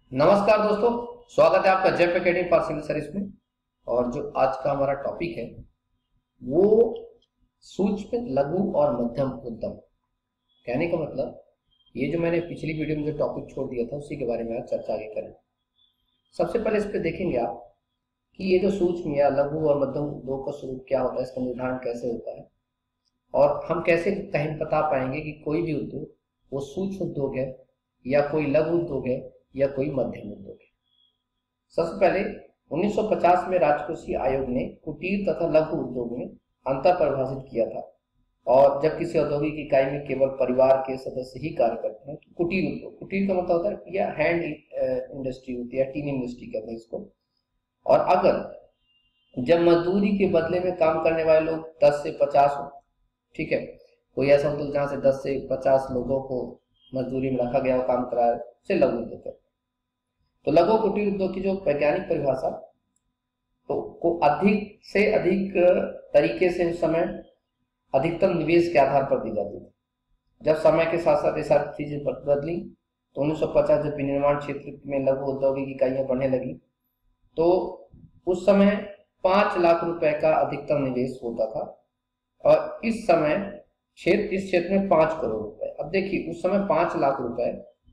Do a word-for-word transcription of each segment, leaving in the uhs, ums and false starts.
नमस्कार दोस्तों, स्वागत है आपका जेप एकेडमी फॉर सिविल सर्विस में। और जो आज का हमारा टॉपिक है वो सूक्ष्म, लघु और मध्यम उद्यम। कहने का मतलब ये जो मैंने पिछली वीडियो में जो टॉपिक छोड़ दिया था उसी के बारे में आज चर्चा आगे करें। सबसे पहले इस पे देखेंगे आप कि ये जो सूक्ष्म या लघु और मध्यम उद्योग का स्वरूप क्या होता है, इसका निर्धारण कैसे होता है और हम कैसे कहीं बता पाएंगे कि कोई भी उद्योग वो सूक्ष्म उद्योग है या कोई लघु उद्योग है या कोई मध्यम उद्योग है। सबसे पहले उन्नीस सौ पचास में राजकोषीय आयोग ने कुटीर तथा लघु उद्योग में अंतर परिभाषित किया था। और जब किसी औद्योगिक इकाई में केवल परिवार के सदस्य ही कार्य करते हैं तो कुटीर उद्योग, कुटीर का मतलब होता है या हैंड इंडस्ट्री होती है, टीन इंडस्ट्री कहते हैं इसको। और अगर जब मजदूरी के बदले में काम करने वाले लोग दस से पचास हो, ठीक है, कोई ऐसा उद्योग जहाँ से दस से पचास लोगों को मजदूरी में रखा गया हो, काम कराया, से लघु उद्योग है। तो लघु कुटीर उद्योग की जो वैज्ञानिक परिभाषा तो को अधिक से अधिक तरीके से उस समय अधिकतम निवेश के आधार पर दी जाती थी। जब समय के साथ साथ ये सारी चीजें बदली तो उन्नीस सौ पचास जब विनिर्माण क्षेत्र में लघु औद्योगिक इकाइयां बढ़ने लगी तो उस समय पांच लाख रुपए का अधिकतम निवेश होता था और इस समय क्षेत्र इस क्षेत्र में पांच करोड़ रुपए। अब देखिए उस समय पांच लाख रुपए,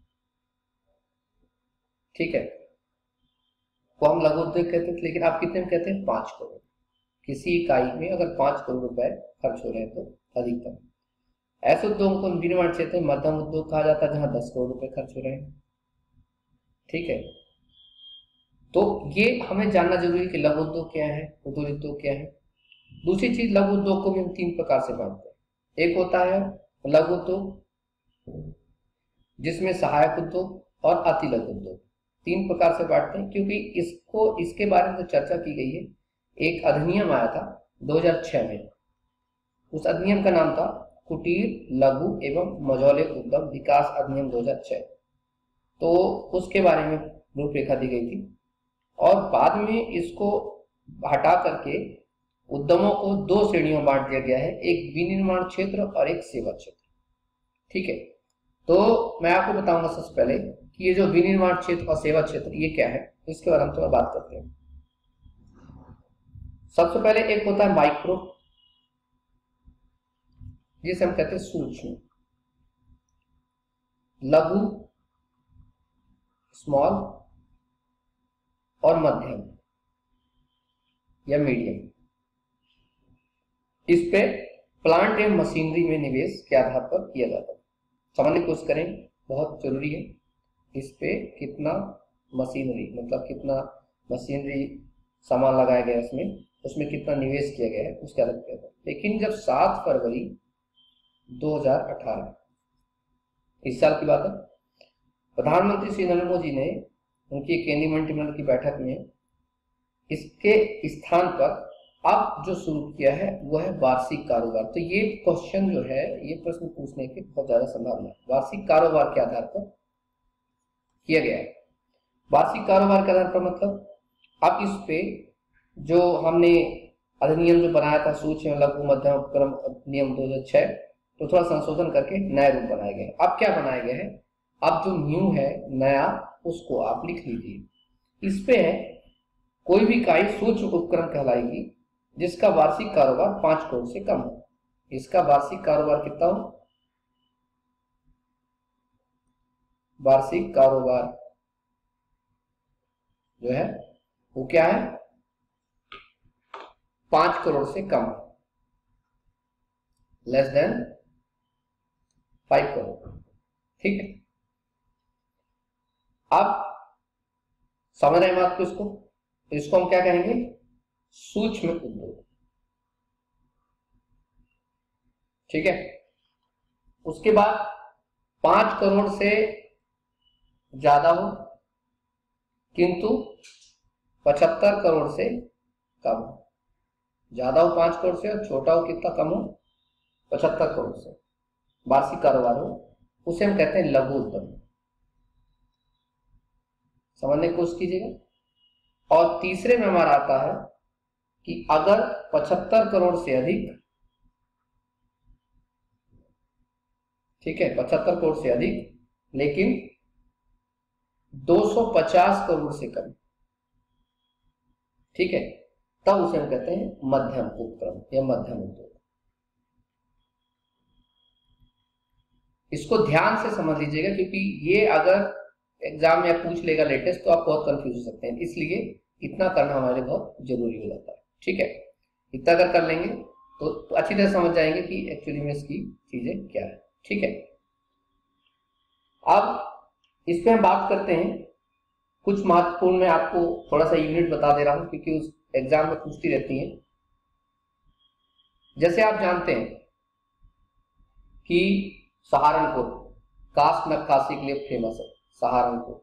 ठीक है, वो हम लघु उद्योग कहते थे, लेकिन आप कितने में कहते हैं? पांच करोड़। किसी इकाई में अगर पांच करोड़ रुपए खर्च हो रहे हैं तो अधिकतम। ऐसे उद्योगों को विनिर्माण क्षेत्र में मध्यम उद्योग कहा जाता है जहां दस करोड़ रुपए खर्च हो रहे हैं, ठीक है। तो ये हमें जानना जरूरी है कि लघु उद्योग क्या है, कुटीर उद्योग क्या है। दूसरी चीज, लघु उद्योग को भी हम तीन प्रकार से बांटते हैं। एक होता है लघु उद्योग जिसमें सहायक उद्योग और अति लघु उद्योग, तीन प्रकार से बांटते हैं क्योंकि इसको इसके बारे में जो चर्चा की गई है, एक अधिनियम आया था दो हज़ार छह में। उस अधिनियम का नाम था कुटीर, लघु एवं मझौले उद्यम विकास अधिनियम दो हज़ार छह। तो उसके बारे में रूपरेखा दी गई थी और बाद में इसको हटा करके उद्यमों को दो श्रेणियों में बांट दिया गया है, एक विनिर्माण क्षेत्र और एक सेवा क्षेत्र, ठीक है। तो मैं आपको बताऊंगा सबसे पहले कि ये जो विनिर्माण क्षेत्र और सेवा क्षेत्र ये क्या है, इसके बारे में थोड़ा बात करते हैं। सबसे पहले एक होता है माइक्रो, जिसे हम कहते हैं सूक्ष्म, लघु स्मॉल और मध्यम या मीडियम। इस पे प्लांट एवं मशीनरी में निवेश के आधार पर किया जाता है। समझने की कोशिश करें, बहुत जरूरी है। इस पे कितना मशीनरी मतलब कितना मशीनरी सामान लगाया गया है, उसमें उसमें कितना निवेश किया गया है उसके अलग किया था। लेकिन जब सात फरवरी दो हज़ार अठारह इस साल की बात है, प्रधानमंत्री श्री नरेंद्र मोदी ने उनकी केंद्रीय मंत्रिमंडल की बैठक में इसके स्थान पर अब जो शुरू किया है वो है वार्षिक कारोबार। तो ये क्वेश्चन जो है, ये प्रश्न पूछने की बहुत ज्यादा संभावना है। वार्षिक कारोबार के आधार पर किया गया है। वार्षिक कारोबार के आधार पर मतलब अब इस पे जो हमने अधिनियम जो बनाया था सूक्ष्म, लघु, मध्यम उपक्रम नियम दो हज़ार छह, तो थोड़ा संशोधन करके नया रूप बनाया गया है। अब क्या बनाया गया है, अब जो न्यू है नया, उसको आप लिख लीजिए। इस पे है कोई भी इकाई सूक्ष्म उपक्रम कहलाएगी जिसका वार्षिक कारोबार पांच करोड़ से कम हो। इसका वार्षिक कारोबार कितना हो? वार्षिक कारोबार जो है वो क्या है? पांच करोड़ से कम, लेस देन फाइव करोड़, ठीक है। अब समझ रहे हैं बात को? इसको इसको हम क्या कहेंगे? सूक्ष्म उद्योग, ठीक है। उसके बाद पांच करोड़ से ज्यादा हो किंतु पचहत्तर करोड़ से कम हो। ज्यादा हो पांच करोड़ से और छोटा हो कितना? कम हो पचहत्तर करोड़ से, वार्षिक कारोबार हो, उसे हम कहते हैं लघु उद्यम। समझने की कोशिश कीजिएगा। और तीसरे में हमारा आता है कि अगर पचहत्तर करोड़ से अधिक, ठीक है, पचहत्तर करोड़ से अधिक, लेकिन दो सौ पचास करोड़ से कम, ठीक है, तब उसे हम कहते हैं मध्यम उपक्रम या मध्यम उद्योग। इसको ध्यान से समझ लीजिएगा, क्योंकि ये अगर एग्जाम में पूछ लेगा लेटेस्ट तो आप बहुत कंफ्यूज हो सकते हैं, इसलिए इतना करना हमारे लिए बहुत जरूरी हो जाता है, ठीक है। इतना अगर कर लेंगे तो, तो अच्छी तरह समझ जाएंगे कि एक्चुअली में इसकी चीजें क्या है, ठीक है। अब इस पे हम बात करते हैं कुछ महत्वपूर्ण, मैं आपको थोड़ा सा यूनिट बता दे रहा हूं क्योंकि उस एग्जाम में पूछती रहती हैं। जैसे आप जानते हैं कि सहारनपुर कास्ट नक्काशी के लिए फेमस है, सहारनपुर।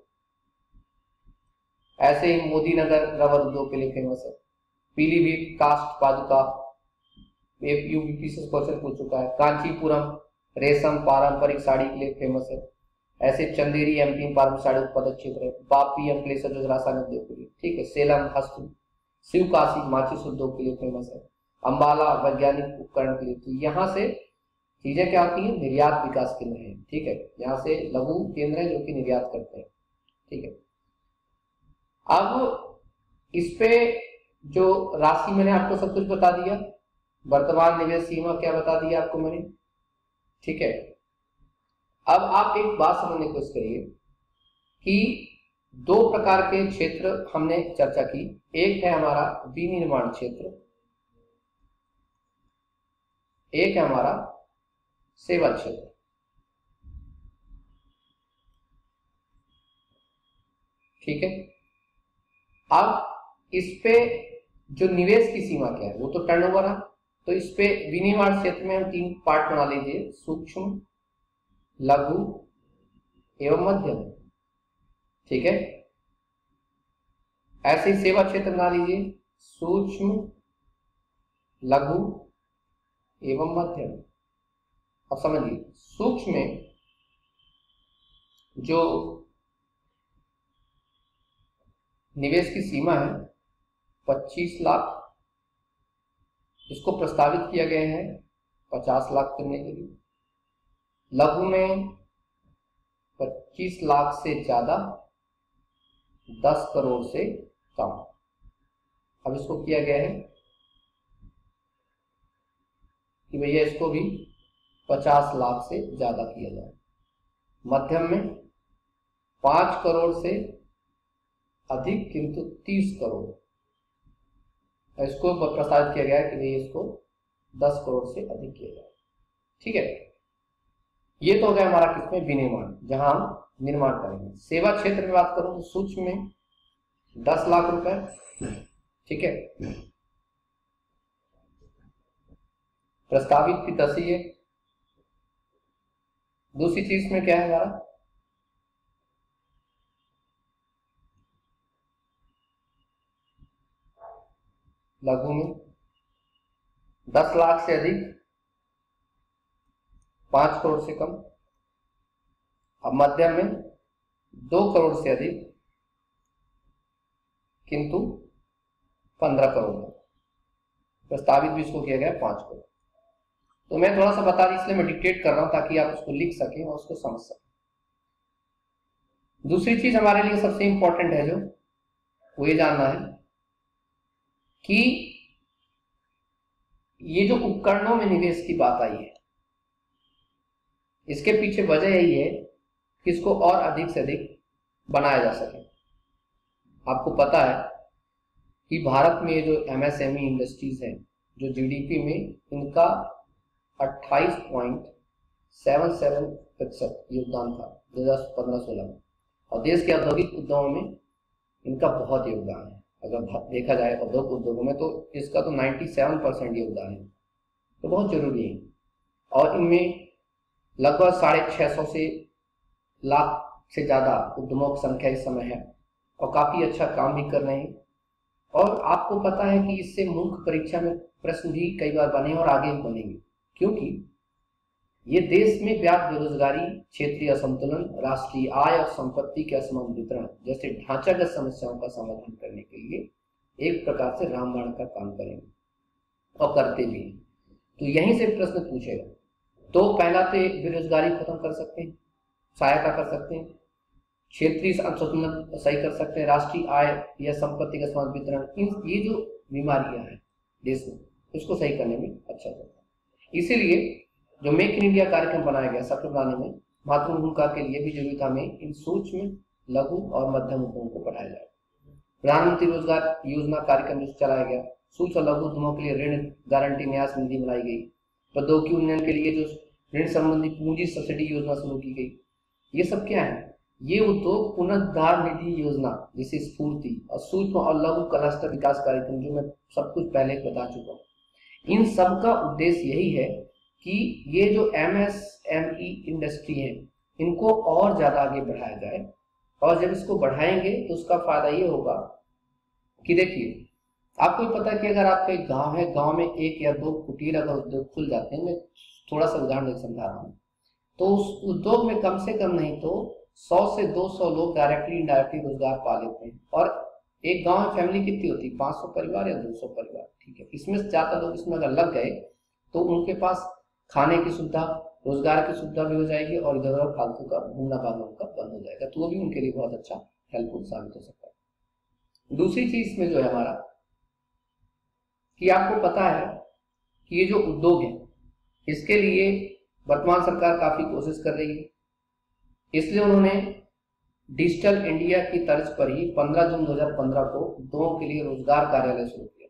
ऐसे ही मोदी नगर रबर उद्योग के लिए फेमस है। पीलीभीत कास्ट पादुका, एक यूपीपीएससी क्वेश्चन पूछ चुका है। कांचीपुरम रेशम पारंपरिक साड़ी के लिए फेमस है। ऐसे चंदेरी एमपी में पारंपरिक साड़ी उत्पादक क्षेत्र है। बापी अंकलेश्वर जो रासायनिक उद्योग के लिए, ठीक है। सेलम हस्त, शिवकाशी माचिस उद्योग के लिए फेमस है। अंबाला वैज्ञानिक उपकरण के लिए। तो यहाँ से चीजें क्या होती है, निर्यात विकास केंद्र है, ठीक है। यहाँ से लघु केंद्र है जो कि निर्यात करते हैं, ठीक है। अब इस पे जो राशि मैंने आपको सब कुछ बता दिया, वर्तमान निवेश सीमा क्या बता दिया आपको मैंने, ठीक है। अब आप एक बात समझने की कोशिश करिए कि दो प्रकार के क्षेत्र हमने चर्चा की। एक है हमारा विनिर्माण क्षेत्र, एक है हमारा सेवा क्षेत्र, ठीक है। अब इस पे जो निवेश की सीमा क्या है, वो तो टर्नओवर है। तो इस पे विनिर्माण क्षेत्र में हम तीन पार्ट बना लीजिए, सूक्ष्म, लघु एवं मध्यम, ठीक है। ऐसे ही सेवा क्षेत्र बना लीजिए, सूक्ष्म, लघु एवं मध्यम। अब समझिए, सूक्ष्म में जो निवेश की सीमा है पच्चीस लाख, इसको प्रस्तावित किया गया है पचास लाख करने के लिए। लघु में पच्चीस लाख से ज्यादा, दस करोड़ से कम। अब इसको किया गया है कि भैया इसको भी पचास लाख से ज्यादा किया जाए। मध्यम में पांच करोड़ से अधिक किंतु तीस करोड़, इसको प्रस्तावित किया गया है कि भैया इसको दस करोड़ से अधिक किया जाए, ठीक है। ये तो हो गया हमारा किसमें, विनिर्माण, जहां हम निर्माण करेंगे। सेवा क्षेत्र में बात करूं तो सूक्ष्म में दस लाख रुपए, ठीक है, प्रस्तावित भी दस ही है। दूसरी चीज में क्या है हमारा, लघु में दस लाख से अधिक, पांच करोड़ से कम। अब मध्यम में दो करोड़ से अधिक किंतु पंद्रह करोड़, प्रस्तावित भी इसको किया गया पांच करोड़। तो मैं थोड़ा सा बता दी, इसलिए मैं डिक्टेट कर रहा हूं ताकि आप उसको लिख सकें और उसको समझ सकें। दूसरी चीज हमारे लिए सबसे इंपॉर्टेंट है जो वो ये जानना है कि ये जो उपकरणों में निवेश की बात आई है, इसके पीछे वजह यही है कि इसको और अधिक से अधिक बनाया जा सके। आपको पता है कि भारत में ये जो एमएसएमई इंडस्ट्रीज हैं, जो जीडीपी में इनका अट्ठाईस पॉइंट सात सात प्रतिशत योगदान था दो हज़ार पंद्रह सोलह में, और देश के औद्योगिक उद्योगों में इनका बहुत योगदान है। अगर देखा जाए औद्योगिक उद्योगों में तो इसका तो सत्तानवे परसेंट योगदान है, तो बहुत जरूरी है। और इनमें लगभग साढ़े छह सौ से लाख से ज्यादा उद्यमों की संख्या इस समय है और काफी अच्छा काम भी कर रहे हैं। और आपको पता है कि इससे मुख्य परीक्षा में प्रश्न भी कई बार बने और आगे भी बनेंगे, क्योंकि ये देश में व्याप्त बेरोजगारी, क्षेत्रीय असंतुलन, राष्ट्रीय आय और संपत्ति के असमान वितरण जैसे ढांचागत समस्याओं का समाधान करने के लिए एक प्रकार से रामबाण का काम करेंगे और करते भी। तो यहीं से प्रश्न पूछेगा। तो पहला तो बेरोजगारी खत्म कर सकते हैं, सहायता कर सकते हैं। क्षेत्रीय असंतुलन सही कर सकते हैं, राष्ट्रीय आय या संपत्ति का समान वितरण, इन ये जो बीमारियां हैं देश में उसको सही करने में अच्छा करता है। इसीलिए जो मेक इन इंडिया कार्यक्रम बनाया गया सफल बनाने में महत्वपूर्ण भूमिका के लिए भी जरूरी था हमें इन सूक्ष्म लघु और मध्यम उद्योगों को बढ़ाया जाए। प्रधानमंत्री रोजगार योजना कार्यक्रम जो चलाया गया, सूक्ष्म लघु उद्यमों के लिए ऋण गारंटी न्यास निधि बनाई गई, प्रौद्योगिकी उन्नयन के लिए जो ऋण संबंधी पूंजी सब्सिडी योजना शुरू की गई। ये सब क्या है? ये उद्योग पुनरुद्धार निधि योजना जिसे स्फूर्ति और सूक्ष्म और लघु क्लस्टर विकास कार्यक्रम जो मैं सब कुछ पहले बता चुका हूँ, इन सब का उद्देश्य यही है कि ये जो एमएसएमई इंडस्ट्री है इनको और ज्यादा आगे बढ़ाया जाए। और जब इसको बढ़ाएंगे तो उसका फायदा ये होगा कि देखिए, आपको पता है कि अगर आपका एक गांव है, गांव में एक या दो कुटीर अगर उद्योग खुल जाते हैं, मैं थोड़ा सा उदाहरण समझा रहा हूँ, तो उस उद्योग में कम से कम नहीं तो सौ से दो सौ लोग डायरेक्टली इनडायरेक्टली रोजगार पा लेते हैं। और एक गांव में फैमिली कितनी होती है? पाँच सौ परिवार या दो सौ परिवार, ठीक है। इसमें ज्यादा लोग इसमें अगर लग गए तो उनके पास खाने की सुविधा, रोजगार की सुविधा भी हो जाएगी और इधर उधर फालतू का घूमना भागना उनका बंद हो जाएगा, तो वो भी उनके लिए बहुत अच्छा हेल्पफुल साबित हो सकता है। दूसरी चीज इसमें जो है हमारा कि आपको पता है कि ये जो उद्योग है इसके लिए वर्तमान सरकार काफी कोशिश कर रही है, इसलिए उन्होंने डिजिटल इंडिया की तर्ज पर ही पंद्रह जून दो हज़ार पंद्रह को उद्योगों के लिए रोजगार कार्यालय शुरू किया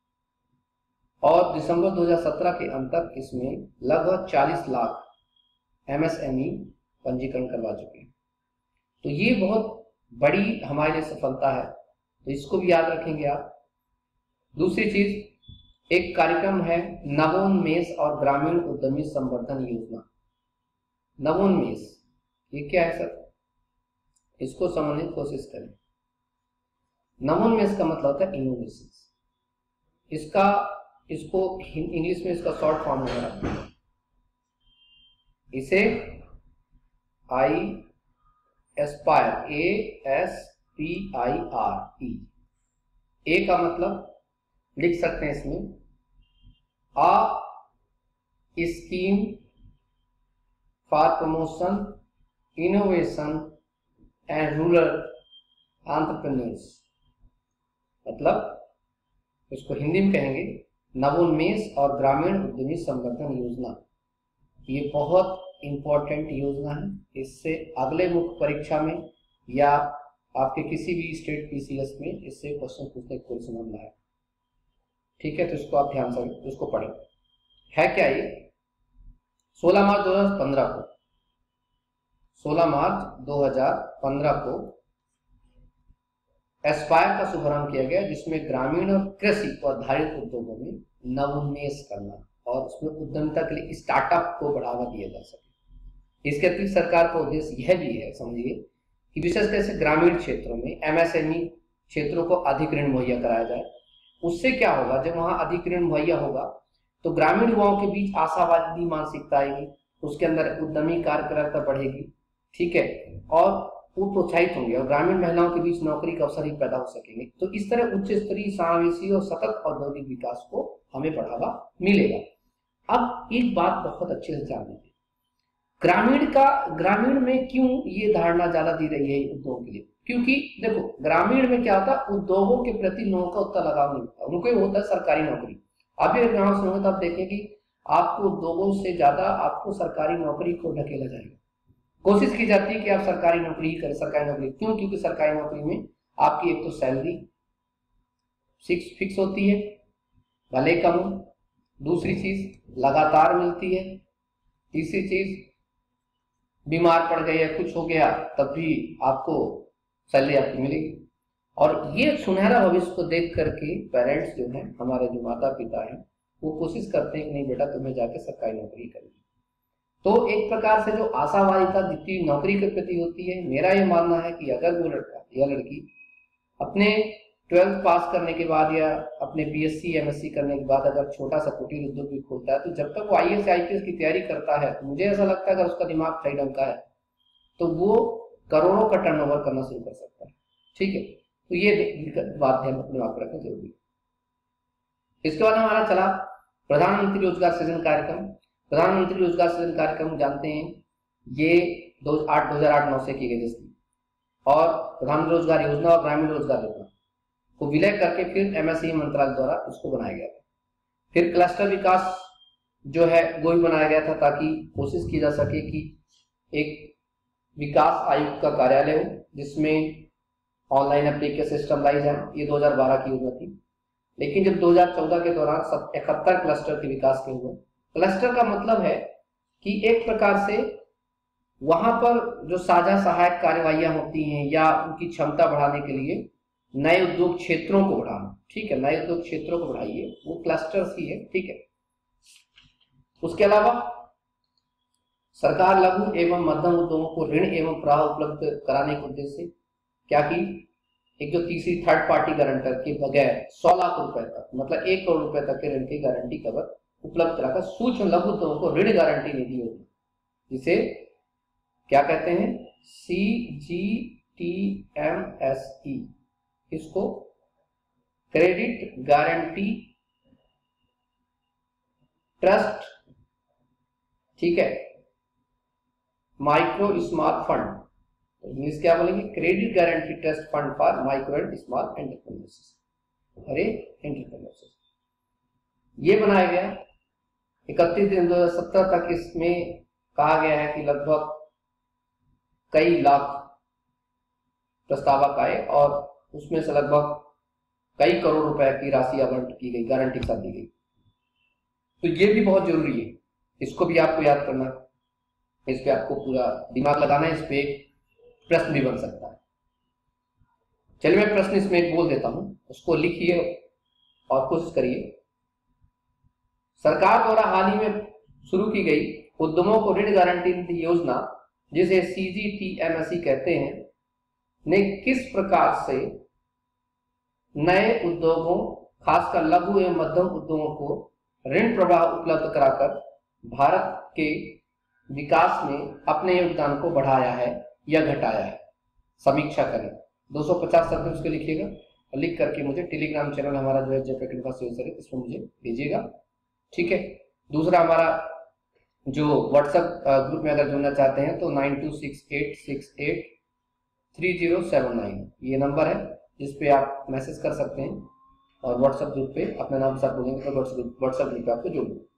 और दिसंबर दो हज़ार सत्रह के अंत तक इसमें लगभग चालीस लाख एमएसएमई पंजीकरण करवा चुके हैं। तो ये बहुत बड़ी हमारे लिए सफलता है, तो इसको भी याद रखेंगे आप। दूसरी चीज, एक कार्यक्रम है नवोन्मेष और ग्रामीण उद्यमी संवर्धन योजना। नवोन्मेष ये क्या है सर? इसको समझने की कोशिश करें। नवोन्मेष का मतलब होता है इनोवेशन। इसका इसको इंग्लिश में इसका शॉर्ट फॉर्म है, इसे I aspire, A S P I R E. A का मतलब लिख सकते हैं इसमें आ scheme for promotion innovation and rural entrepreneurs, मतलब इसको हिंदी में कहेंगे नवोन्मेष और ग्रामीण उद्यमी संवर्धन योजना। ये बहुत इंपॉर्टेंट योजना है, इससे अगले मुख्य परीक्षा में या आपके किसी भी स्टेट पीसीएस में इससे क्वेश्चन पूछने की कोई संभावना है, ठीक है। तो इसको आप ध्यान से इसको पढ़ें। है क्या ये? सोलह मार्च दो हज़ार पंद्रह को सोलह मार्च दो हज़ार पंद्रह को एस्पायर का शुभारंभ किया गया, जिसमें ग्रामीण और कृषि पर आधारित उद्योगों में नवोन्मेष करना और उसमें उद्यमिता के लिए स्टार्टअप को बढ़ावा दिया जा सके। इसके अतिरिक्त सरकार का उद्देश्य यह भी है, समझिए, कि विशेषकर से ग्रामीण क्षेत्रों में एमएसएमई क्षेत्रों को अधिक ऋण मुहैया कराया जाए। उससे क्या होगा, जब वहां अधिक ऋण मुहैया होगा तो ग्रामीण युवाओं के बीच आशावादी मानसिकता आएगी, उसके अंदर उद्यमी कार्यकर्ता बढ़ेगी, ठीक है, और वो प्रोत्साहित होंगे और ग्रामीण महिलाओं के बीच नौकरी के अवसर ही पैदा हो सकेंगे। तो इस तरह उच्च स्तरीय समावेशी और सतत औद्योगिक विकास को हमें बढ़ावा मिलेगा। अब एक बात बहुत अच्छे से जान लीजिए, ग्रामीण का ग्रामीण में क्यों ये धारणा ज्यादा दी रही है उद्योग के लिए? क्योंकि देखो, ग्रामीण में क्या होता है, उद्योगों के प्रति लोगों का उतना लगाव नहीं होता, उनको ये होता है सरकारी नौकरी। आप भी गाँव से होंगे तो आप देखें कि आपको उद्योगों से ज्यादा आपको सरकारी नौकरी को ढकेला जाएगा। कोशिश की जाती है कि आप सरकारी नौकरी ही करें, सरकारी नौकरी। क्यों? क्योंकि सरकारी नौकरी में आपकी एक तो सैलरी फिक्स फिक्स होती है, भले कम हो, दूसरी चीज लगातार मिलती है, तीसरी चीज बीमार पड़ गए या कुछ हो गया तब भी आपको सैलरी आपकी मिलेगी। और ये सुनहरा भविष्य को देख करके पेरेंट्स जो हैं, हमारे जो माता पिता हैं, वो कोशिश करते हैं कि नहीं बेटा तुम्हें जाके सरकारी नौकरी करनी। तो एक प्रकार से जो आशावादिता जितनी नौकरी के प्रति होती है, मेरा ये मानना है कि अगर वो लड़का या लड़की अपने ट्वेल्थ पास करने के बाद या अपने बीएससी एमएससी करने के बाद अगर छोटा सा कुटीर उद्योग भी खोलता है, तो जब तक वो आईएएस आईपीएस की तैयारी करता है, तो मुझे ऐसा लगता है अगर उसका दिमाग सही ढंग का है तो वो करोड़ों का टर्नओवर करना शुरू कर सकता है, ठीक है। तो ये बात ध्यान अपने आप रखना जरूरी है। इसके बाद हमारा चला प्रधानमंत्री रोजगार सृजन कार्यक्रम। प्रधानमंत्री रोजगार सृजन कार्यक्रम जानते हैं, ये दो हजार आठ नौ से किए गए, जिसकी और प्रधानमंत्री रोजगार योजना और ग्रामीण रोजगार योजना को विलय करके फिर एमएसएमई मंत्रालय द्वारा इसको बनाया गया था। फिर क्लस्टर विकास जो है वो भी बनाया गया था ताकि कोशिश की जा सके कि एक विकास आयुक्त का कार्यालय हो जिसमें ऑनलाइन एप्लीकेशन सिस्टम लाई जाए। ये दो हज़ार बारह की योजना थी। लेकिन जब दो हज़ार चौदह के दौरान सब इकहत्तर क्लस्टर के विकास के हुए। क्लस्टर का मतलब है कि एक प्रकार से वहां पर जो साझा सहायक कार्यवाहियां होती हैं या उनकी क्षमता बढ़ाने के लिए नए उद्योग क्षेत्रों को बढ़ाना, ठीक है, नए उद्योग क्षेत्रों को बढ़ाइए, वो क्लस्टर्स ही है, ठीक है। उसके अलावा सरकार लघु एवं मध्यम उद्योगों को ऋण एवं प्रवाह उपलब्ध कराने के उद्देश्य से क्या की, एक जो तीसरी थर्ड पार्टी गारंटर के बगैर सौ लाख रुपए तक मतलब एक करोड़ रुपए तक के ऋण की गारंटी कवर उपलब्ध कराकर सूक्ष्म लघु उद्योगों को ऋण गारंटी निधि होगी, जिसे क्या कहते हैं, C G T M S E, इसको क्रेडिट गारंटी ट्रस्ट, ठीक है, माइक्रो स्मॉल फंड, इंग्लिश क्या बोलेंगे, credit guarantee trust fund for micro and small entrepreneurs, अरे एंटरप्रेन्योर्स, ये बनाया गया। इकतीस दिन दो हजार सत्रह तक इसमें कहा गया है कि लगभग कई लाख प्रस्तावक आए और उसमें से लगभग कई करोड़ रुपए की राशि आवंटित की गई, गारंटी के साथ दी गई। तो ये भी बहुत जरूरी है, इसको भी आपको याद करना, इस पे आपको पूरा दिमाग लगाना है, इस पे प्रश्न भी बन सकता है। चलिए मैं प्रश्न इसमें एक बोल देता हूं, उसको लिखिए और कोशिश करिए। सरकार द्वारा हाल ही में शुरू की गई उद्यमों को ऋण गारंटी निधि योजना, जिसे सी जी पी एस सी कहते हैं, ने किस प्रकार से नए उद्योगों, खासकर लघु एवं मध्यम उद्योगों को ऋण प्रवाह उपलब्ध कराकर भारत के विकास में अपने योगदान को बढ़ाया है या घटाया है, समीक्षा करें। दो सौ पचास शब्द उसके लिखिएगा और लिख करके मुझे टेलीग्राम चैनल हमारा जो है जेपीएससी का यूजर है इसमें मुझे भेजिएगा, ठीक है। दूसरा हमारा जो व्हाट्सएप ग्रुप में अगर जुड़ना चाहते हैं तो nine two six eight six eight three zero seven nine ये नंबर है जिस पे आप मैसेज कर सकते हैं और व्हाट्सएप ग्रुप पे अपने नाम के साथ बोलेंगे तो व्हाट्सएप ग्रुप पे आपको जोड़ दूँ।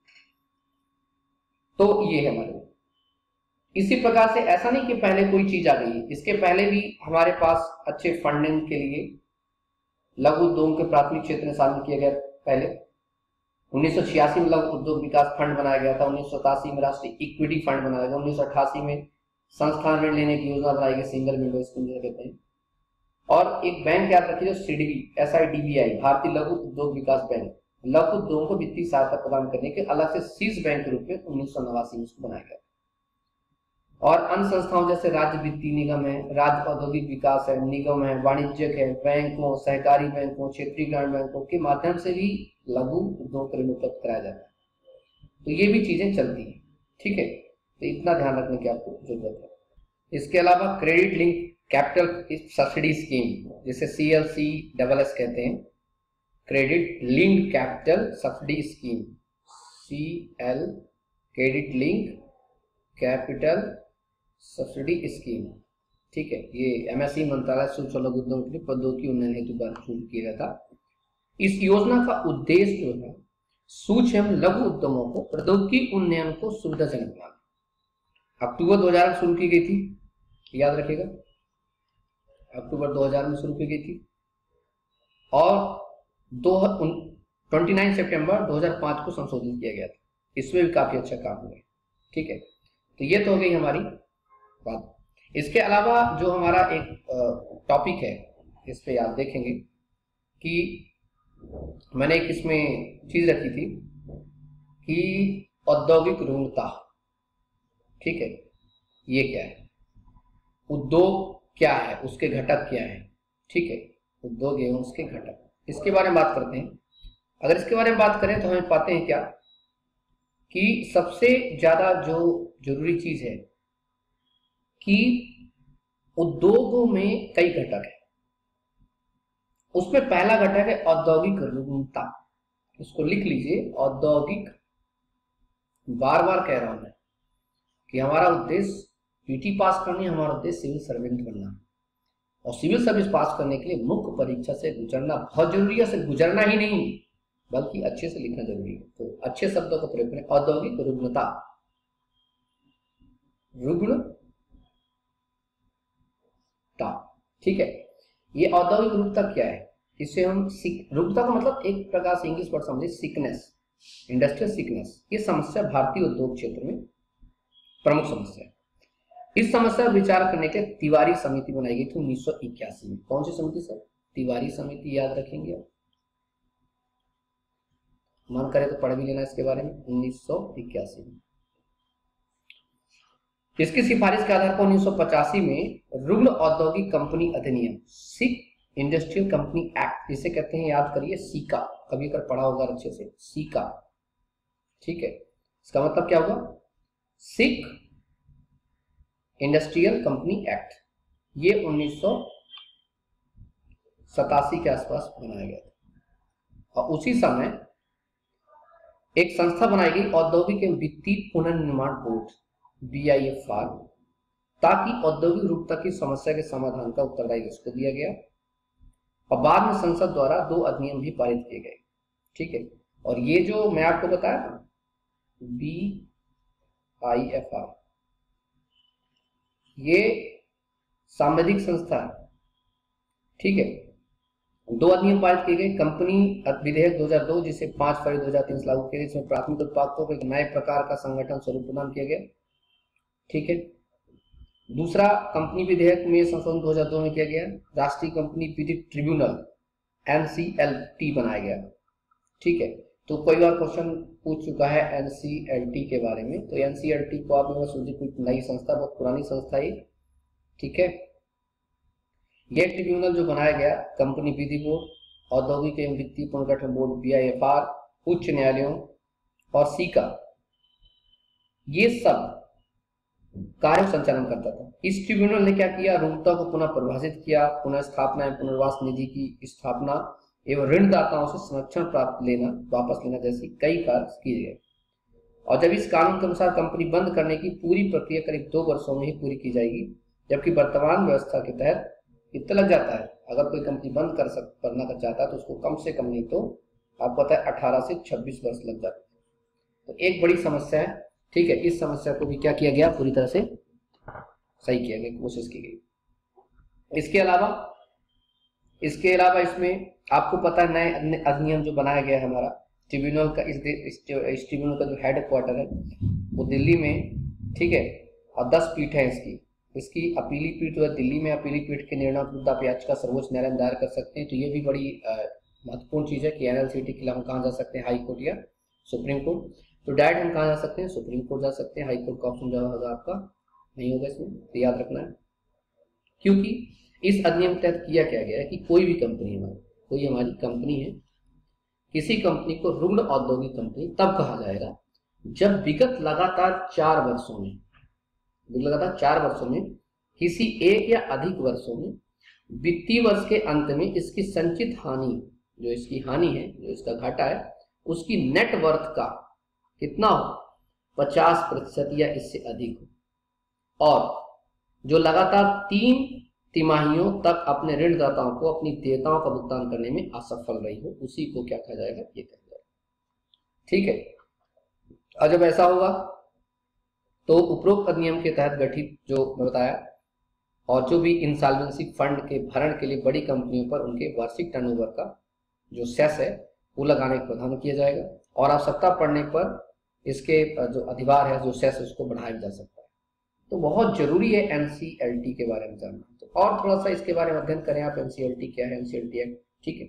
तो ये है हमारे, इसी प्रकार से ऐसा नहीं कि पहले कोई चीज आ गई, इसके पहले भी हमारे पास अच्छे फंडिंग के लिए लघु उद्योग के प्राथमिक क्षेत्र में शामिल किया गया। पहले उन्नीस सौ छियासी में लघु उद्योग विकास फंड बनाया गया था, उन्नीस सौ सतासी में राष्ट्रीय इक्विटी फंड बनाया गया, उन्नीस सौ अट्ठासी में संस्थान ऋण लेने की योजना बनाई गई, सिंगल विंडो स्कीम कहते हैं। और एक बैंक याद रखिए जो SIDBI S I D B I भारतीय लघु उद्योग विकास बैंक, लघु उद्योगों को वित्तीय सहायता प्रदान करने के अलग से शीर्ष बैंक के रूप में उन्नीस सौ नवासी में उसको बनाया गया। और अन्य संस्थाओं जैसे राज्य वित्तीय निगम है, राज्य औद्योगिक विकास है, निगम है, वाणिज्यिक है, बैंकों, सहकारी बैंकों, क्षेत्रीय ग्रामीण बैंकों के माध्यम से भी लघु उद्योग ऋण उपलब्ध कराया जाता है। तो ये भी चीजें चलती हैं, ठीक है, तो इतना ध्यान रखने की आपको जरूरत है। इसके अलावा credit link capital subsidy scheme, जिसे C L C double S कहते हैं, credit link capital subsidy scheme, C L credit link capital subsidy scheme, ठीक है, ये एमएसएमई मंत्रालय सूक्ष्म लघु उद्योग के लिए प्रौद्योगिकी उन्नयन हेतु शुरू किया गया था। इस योजना का उद्देश्य जो है सूक्ष्म लघु उद्यमों को प्रौद्योगिकी उन्नयन को सुविधाजनक बनाना। अक्टूबर दो हज़ार में शुरू की गई थी, याद रखिएगा, अक्टूबर दो हज़ार में शुरू की गई थी और उनतीस सितंबर दो हज़ार पाँच को संशोधित किया गया था। इसमें भी काफी अच्छा काम हुआ है, ठीक है। तो ये तो हो गई हमारी बात। इसके अलावा जो हमारा एक टॉपिक है, इस पे आप देखेंगे कि मैंने एक इसमें चीज रखी थी कि औद्योगिक ऋणता, ठीक है, ये क्या है, उद्योग क्या है, उसके घटक क्या है, ठीक है, उद्योग एवं उसके घटक, इसके बारे में बात करते हैं। अगर इसके बारे में बात करें तो हमें पाते हैं क्या कि सबसे ज्यादा जो जरूरी चीज है कि उद्योगों में कई घटक है, उसमें पहला घटक है औद्योगिक ऋणता। इसको लिख लीजिए, औद्योगिक, बार बार कह रहा हूं मैं कि हमारा उद्देश्य पीटी पास करनी है, हमारा उद्देश्य सिविल सर्वेंट बनना। और सिविल सर्विस पास करने के लिए मुख्य परीक्षा से गुजरना बहुत जरूरी है। सिर्फ गुजरना ही नहीं बल्कि अच्छे से लिखना जरूरी है। तो अच्छे शब्दों का प्रयोग करें। औद्योगिक रुग्णता, रुग्णता, ठीक है। ये औद्योगिक रुग्णता क्या है? इसे हम रुग्णता का मतलब एक प्रकार से इंग्लिश वर्ड समझे सिकनेस, इंडस्ट्रियल सिकनेस। ये समस्या भारतीय उद्योग क्षेत्र में प्रमुख समस्या है। इस समस्या पर विचार करने के लिए तिवारी समिति बनाई गई थी उन्नीस सौ इक्यासी में। कौन सी समिति सर? तिवारी समिति, याद रखेंगे आप, मन करे तो पढ़ भी लेना इसके बारे में। उन्नीस सौ इक्यासी में इसकी सिफारिश के आधार पर उन्नीस सौ पचासी में रुग्ण औद्योगिक कंपनी अधिनियम, सिक इंडस्ट्रियल कंपनी एक्ट, जिसे कहते हैं, याद करिए, सीका। कभी अगर पढ़ा होगा अच्छे से, सीका, ठीक है। इसका मतलब क्या होगा? Sick industrial company act. ये उन्नीस सौ सतासी के आसपास बनाया गया था। और उसी समय एक संस्था बनाई गई, औद्योगिक एवं वित्तीय पुनर्निर्माण board, B I F R, ताकि औद्योगिक रुग्णता की समस्या के समाधान का उत्तरदायी उसको दिया गया। और बाद में संसद द्वारा दो अधिनियम भी पारित किए गए, ठीक है। और ये जो मैं आपको बताया ना, बी आई एफ आर, ये सांविधिक संस्था है, ठीक है। दो अधिनियम पारित किए गए। कंपनी विधेयक दो हज़ार दो, जिसे पांच फरवरी दो हज़ार तीन से लागू किया गया, जिसमें प्राथमिक उत्पादकों को एक नए प्रकार का संगठन स्वरूप प्रदान किया गया, ठीक है। दूसरा, कंपनी विधेयक में संशोधन दो हज़ार दो में किया गया, राष्ट्रीय कंपनी विधि tribunal N C L T बनाया गया, ठीक है। तो कई बार क्वेश्चन पूछ चुका है एन सी एल टी के बारे में। तो एन सी एल टी को आप सोचिए कोई नई संस्था, बहुत पुरानी संस्था है, ठीक है। यह ट्रिब्यूनल जो बनाया गया, कंपनी विधि बोर्ड, औद्योगिक एवं वित्तीय पुनर्गठन board, B I F R, उच्च न्यायालयों और सीका, ये सब कार्य संचालन करता था। इस ट्रिब्यूनल ने क्या किया? रुग्णता को पुनः परिभाषित किया, पुनः स्थापना एवं पुनर्वास निधि की स्थापना एवं ऋणदाताओं से संरक्षण प्राप्त लेना, वापस लेना जैसी कई कार्य किए गए। और जब इस कानून के अनुसार कंपनी बंद करने की पूरी प्रक्रिया करीब दो वर्षों में ही पूरी की जाएगी, जबकि वर्तमान व्यवस्था के तहत इतना लग जाता है। अगर कोई कंपनी बंद कर सक करना कर चाहता है तो उसको कम से कम नहीं तो आपको पता है अठारह से छब्बीस वर्ष लग जाते हैं। तो एक बड़ी समस्या है, ठीक है। इस समस्या को भी क्या किया गया? पूरी तरह से सही किया गया, कोशिश की गई। इसके अलावा इसके अलावा इसमें आपको पता है नए अधिनियम जो बनाया गया है हमारा ट्रिब्यूनल का, इस, इस ट्रिब्यूनल का जो हेड क्वार्टर है वो दिल्ली में, ठीक है। और दस पीठ है इसकी इसकी अपीली पीठ जो है दिल्ली में, अपीली पीठ के निर्णय पर मुद्दा याचिका सर्वोच्च न्यायालय में दायर कर सकते हैं। तो ये भी बड़ी महत्वपूर्ण चीज है कि एन एल सी टी के लिए हम कहाँ जा सकते हैं? हाई कोर्ट या सुप्रीम कोर्ट। तो डायरेक्ट हम कहाँ जा सकते हैं? सुप्रीम कोर्ट जा सकते हैं। हाई कोर्ट का ऑप्शन जो होगा आपका नहीं होगा इसमें, तो याद रखना है। क्योंकि इस अधिनियम के तहत किया क्या गया है कि कोई भी कंपनी हमारी कोई हमारी कंपनी है, किसी कंपनी को रुग्ण औद्योगिक कंपनी तब कहा जाएगा जब विगत लगातार चार वर्षों में लगातार चार वर्षों में किसी एक या अधिक वर्षों में वित्तीय वर्ष के अंत में इसकी संचित हानि, जो इसकी हानि है, जो इसका घाटा है, उसकी नेट वर्थ का कितना हो? पचास प्रतिशत या इससे अधिक हो। और जो लगातार तीन तिमाहियों तक अपने ऋणदाताओं को अपनी देयताओं का भुगतान करने में असफल रही हो, उसी को क्या कहा जाएगा? ये कहा जाएगा, ठीक है। और जब ऐसा होगा तो उपरोक्त अधिनियम के तहत गठित जो मैं बताया और जो भी इंसॉल्वेंसी फंड के भरण के लिए बड़ी कंपनियों पर उनके वार्षिक टर्नओवर का जो सेस है वो लगाने का प्रावधान किया जाएगा। और आवश्यकता पड़ने पर इसके जो अधिभार है, जो सेस, उसको बढ़ाया जा सकता है। तो बहुत जरूरी है एन सी एल टी के बारे में जानना। तो और थोड़ा सा इसके बारे में अध्ययन करें आप, एन सी एल टी क्या है, N C L T act, ठीक है।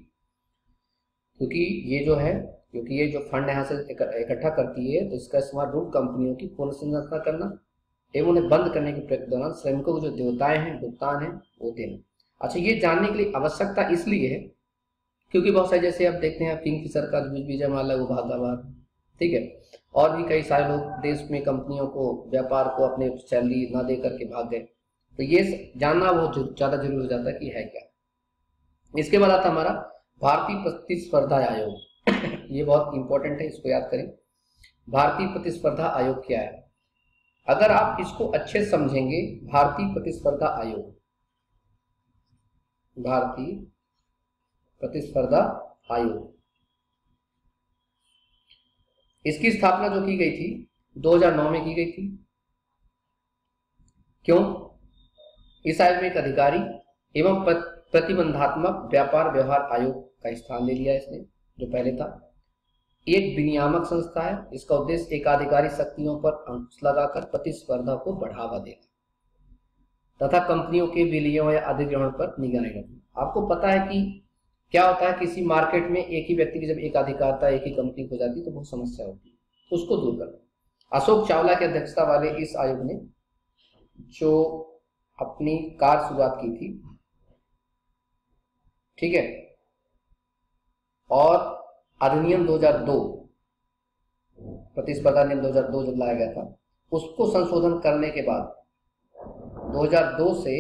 क्योंकि ये जो है क्योंकि ये जो फंड यहाँ से इकट्ठा करती है, तो इसका इस्तेमाल रुग्ण कंपनियों की पुनर्संरचना करना एवं उन्हें बंद करने की प्रक्रिया के दौरान श्रमिकों को जो देयताएं हैं, भुगतान है, वो देना। अच्छा, ये जानने के लिए आवश्यकता इसलिए है क्योंकि बहुत सारे, जैसे आप देखते हैं किंगफिशर का विजय माल्या वो भागा बाहर, ठीक है। और भी कई सारे लोग देश में कंपनियों को, व्यापार को अपने सैलरी ना दे करके भाग गए। तो ये जानना बहुत ज्यादा जरूरी हो जाता है कि है क्या। इसके बाद आता हमारा भारतीय प्रतिस्पर्धा आयोग। ये बहुत इंपॉर्टेंट है, इसको याद करें। भारतीय प्रतिस्पर्धा आयोग क्या है? अगर आप इसको अच्छे समझेंगे, भारतीय प्रतिस्पर्धा आयोग भारतीय प्रतिस्पर्धा आयोग। इसकी स्थापना जो की गई थी दो हज़ार नौ में की गई थी। क्यों? इस आयोग में एक अधिकारी एवं प्रतिबंधात्मक व्यापार व्यवहार आयोग का स्थान ले लिया इसने, जो पहले था। एक विनियामक संस्था है। इसका उद्देश्य एकाधिकारी शक्तियों पर अंकुश लगाकर प्रतिस्पर्धा को बढ़ावा देना तथा कंपनियों के विलयों या अधिग्रहण पर निगरानी रखना। आपको पता है कि क्या होता है, किसी मार्केट में एक ही व्यक्ति की जब एक अधिकारता एक ही कंपनी हो जाती है तो बहुत समस्या होती है, उसको दूर करना। अशोक चावला की अध्यक्षता वाले इस आयोग ने जो अपनी कार्य शुरुआत की थी, ठीक है, और अधिनियम दो हज़ार दो, प्रतिस्पर्धा नियम दो हज़ार दो जब लाया गया था, उसको संशोधन करने के बाद दो हज़ार दो से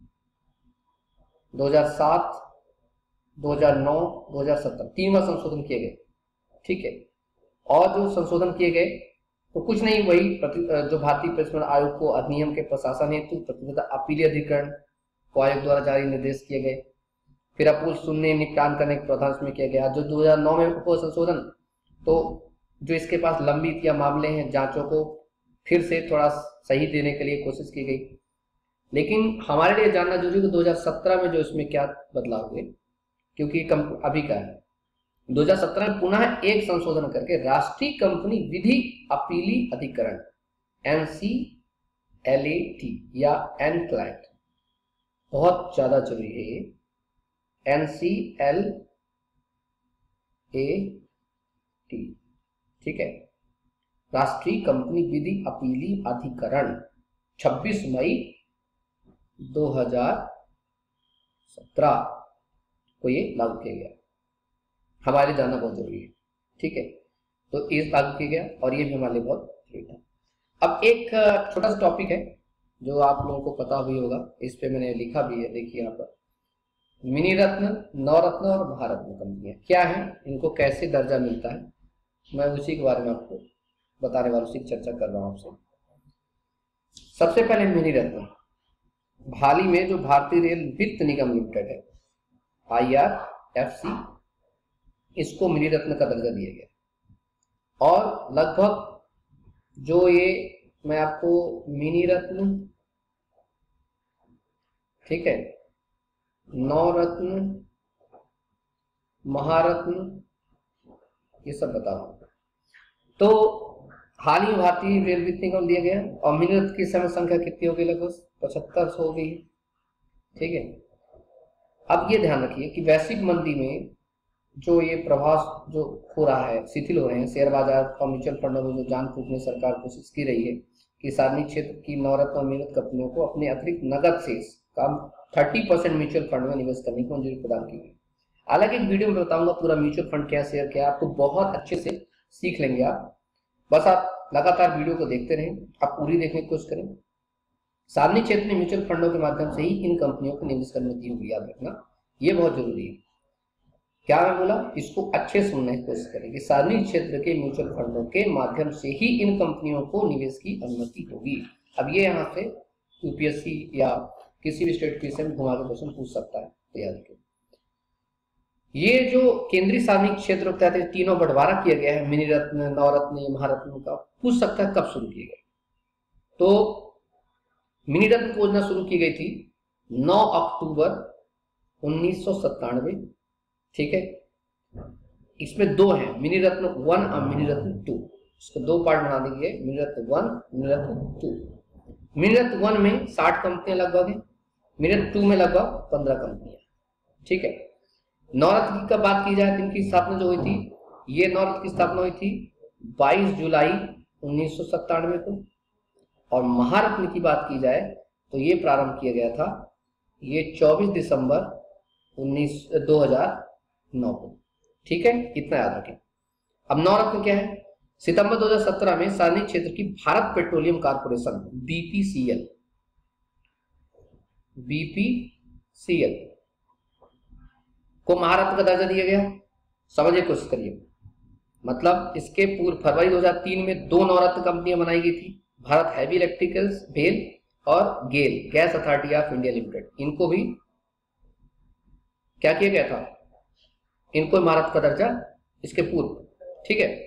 दो हज़ार सात, दो हज़ार नौ, दो हज़ार सत्रह तीन बार संशोधन किए गए, ठीक है। और जो संशोधन किए गए तो कुछ नहीं, वही जो भारतीय प्रतिस्पर्धा आयोग को अधिनियम के प्रशासन हेतु प्रतिस्पर्धा अपीलीय अधिकरण को आयोग द्वारा जारी निर्देश किए गए। फिर अपूर्ण शून्य निपटान करने के प्रावधान इसमें किया गया। जो दो हज़ार नौ में हुआ संशोधन, तो जो इसके पास लंबित या मामले हैं, जांचों को फिर से थोड़ा सही देने के लिए कोशिश की गई। लेकिन हमारे लिए जानना जरूरी है दो हज़ार सत्रह में जो इसमें क्या बदलाव हुए, क्योंकि अभी का है दो हज़ार सत्रह में पुनः एक संशोधन करके राष्ट्रीय कंपनी विधि अपीली अधिकरण N C L A T या एन क्लाइंट, बहुत ज्यादा जरूरी है ये, N C L A T, ठीक है, राष्ट्रीय कंपनी विधि अपीली अधिकरण छब्बीस मई दो हज़ार सत्रह को ये लागू किया गया। हमारे जानना बहुत जरूरी है, ठीक है। तो इस लागू किया गया और ये भी हमारे लिए बहुत जरूरी था। अब एक छोटा सा टॉपिक है जो आप लोगों को पता भी होगा, इस पे मैंने लिखा भी है, देखिए यहाँ पर मिनी रत्न, नवरत्न और महारत्न कंपनियां क्या है, इनको कैसे दर्जा मिलता है, मैं उसी के बारे में आपको बताने वाला, उसी की चर्चा कर रहा हूँ आपसे। सबसे पहले मिनी रत्न, हाल ही में जो भारतीय रेल वित्त निगम लिमिटेड है आई आर एफ सी, इसको मिनी रत्न का दर्जा दिया गया। और लगभग जो ये मैं आपको मिनी रत्न, ठीक है, नवरत्न, महारत्न, ये सब बता रहा हूं। तो हाल ही भारतीय रेल वित्त निगम दिया गया और मिनी रत्न की समय संख्या कितनी हो गई, लगभग पचहत्तर सौ हो गई, ठीक है। अब ये ध्यान रखिए कि वैश्विक मंदी में जो ये प्रभाव जो हो रहा है, शिथिल हो रहे हैं शेयर बाजार और म्यूचुअल फंडों में, जो जान फूकने सरकार कोशिश की रही है कि सार्वजनिक क्षेत्र की नवरत्न और मिनी रत्न कंपनियों को अपने अतिरिक्त नगद शेष का तीस परसेंट म्यूचुअल फंड में निवेश करने की मंजूरी प्रदान की गई। अलग एक वीडियो में बताऊंगा पूरा म्यूचुअल फंड क्या, शेयर क्या, आपको बहुत अच्छे से सीख लेंगे आप। बस आप लगातार वीडियो को देखते रहें, आप पूरी देखने की कोशिश करें। सार्वजनिक क्षेत्र में म्यूचुअल फंडों के माध्यम से ही इन कंपनियों को निवेश करने की होगी, याद रखना, ये बहुत जरूरी है। क्या मैं बोला, इसको अच्छे सुनने की कोशिश करें कि सार्वजनिक क्षेत्र के म्यूचुअल फंडों के माध्यम से ही इन कंपनियों को निवेश की अनुमति होगी। अब ये यहाँ से यूपीएससी या किसी भी स्टेट पीएससी में घुमा के क्वेश्चन पूछ सकता है, तो याद रखें। ये जो केंद्रीय सार्वजनिक क्षेत्र के तहत तीनों बंटवारा किया गया है, मिनी रत्न, नवरत्न, महारत्न का, पूछ सकता है कब शुरू किए गए। तो मिनी रत्न की योजना शुरू की गई थी नौ अक्टूबर उन्नीस सौ सत्तानवे, ठीक है। इसमें दो हैं, मिनी रत्न वन और मिनी रत्न टू, इसको दो पार्ट बना दिए, mini ratna one, mini ratna two. Mini ratna one में साठ कंपनियां लगभग हैं, मिनी रत्न टू में लगभग पंद्रह कंपनियां, ठीक है। नवरत्न की बात की जाए तो इनकी स्थापना जो हुई थी, ये नवरत्न की स्थापना हुई थी बाईस जुलाई उन्नीस सौ सत्तानवे को। और महारत्न की बात की जाए तो ये प्रारंभ किया गया था ये चौबीस दिसंबर उन्नीस दो हजार नौ को, ठीक है, इतना याद रखें। अब नवरत्न क्या है, सितंबर दो हज़ार सत्रह में सार्वजनिक क्षेत्र की Bharat petroleum corporation BPCL BPCL को महारत्न का दर्जा दिया गया। समझने की कोशिश करिए, मतलब इसके पूर्व फरवरी दो हज़ार तीन में दो नवरत्न कंपनियां बनाई गई थी, भारत हैवी इलेक्ट्रिकल्स भेल और GAIL gas authority of India limited, इनको भी क्या किया गया था, इनको इमारत का दर्जा इसके पूर्व, ठीक है।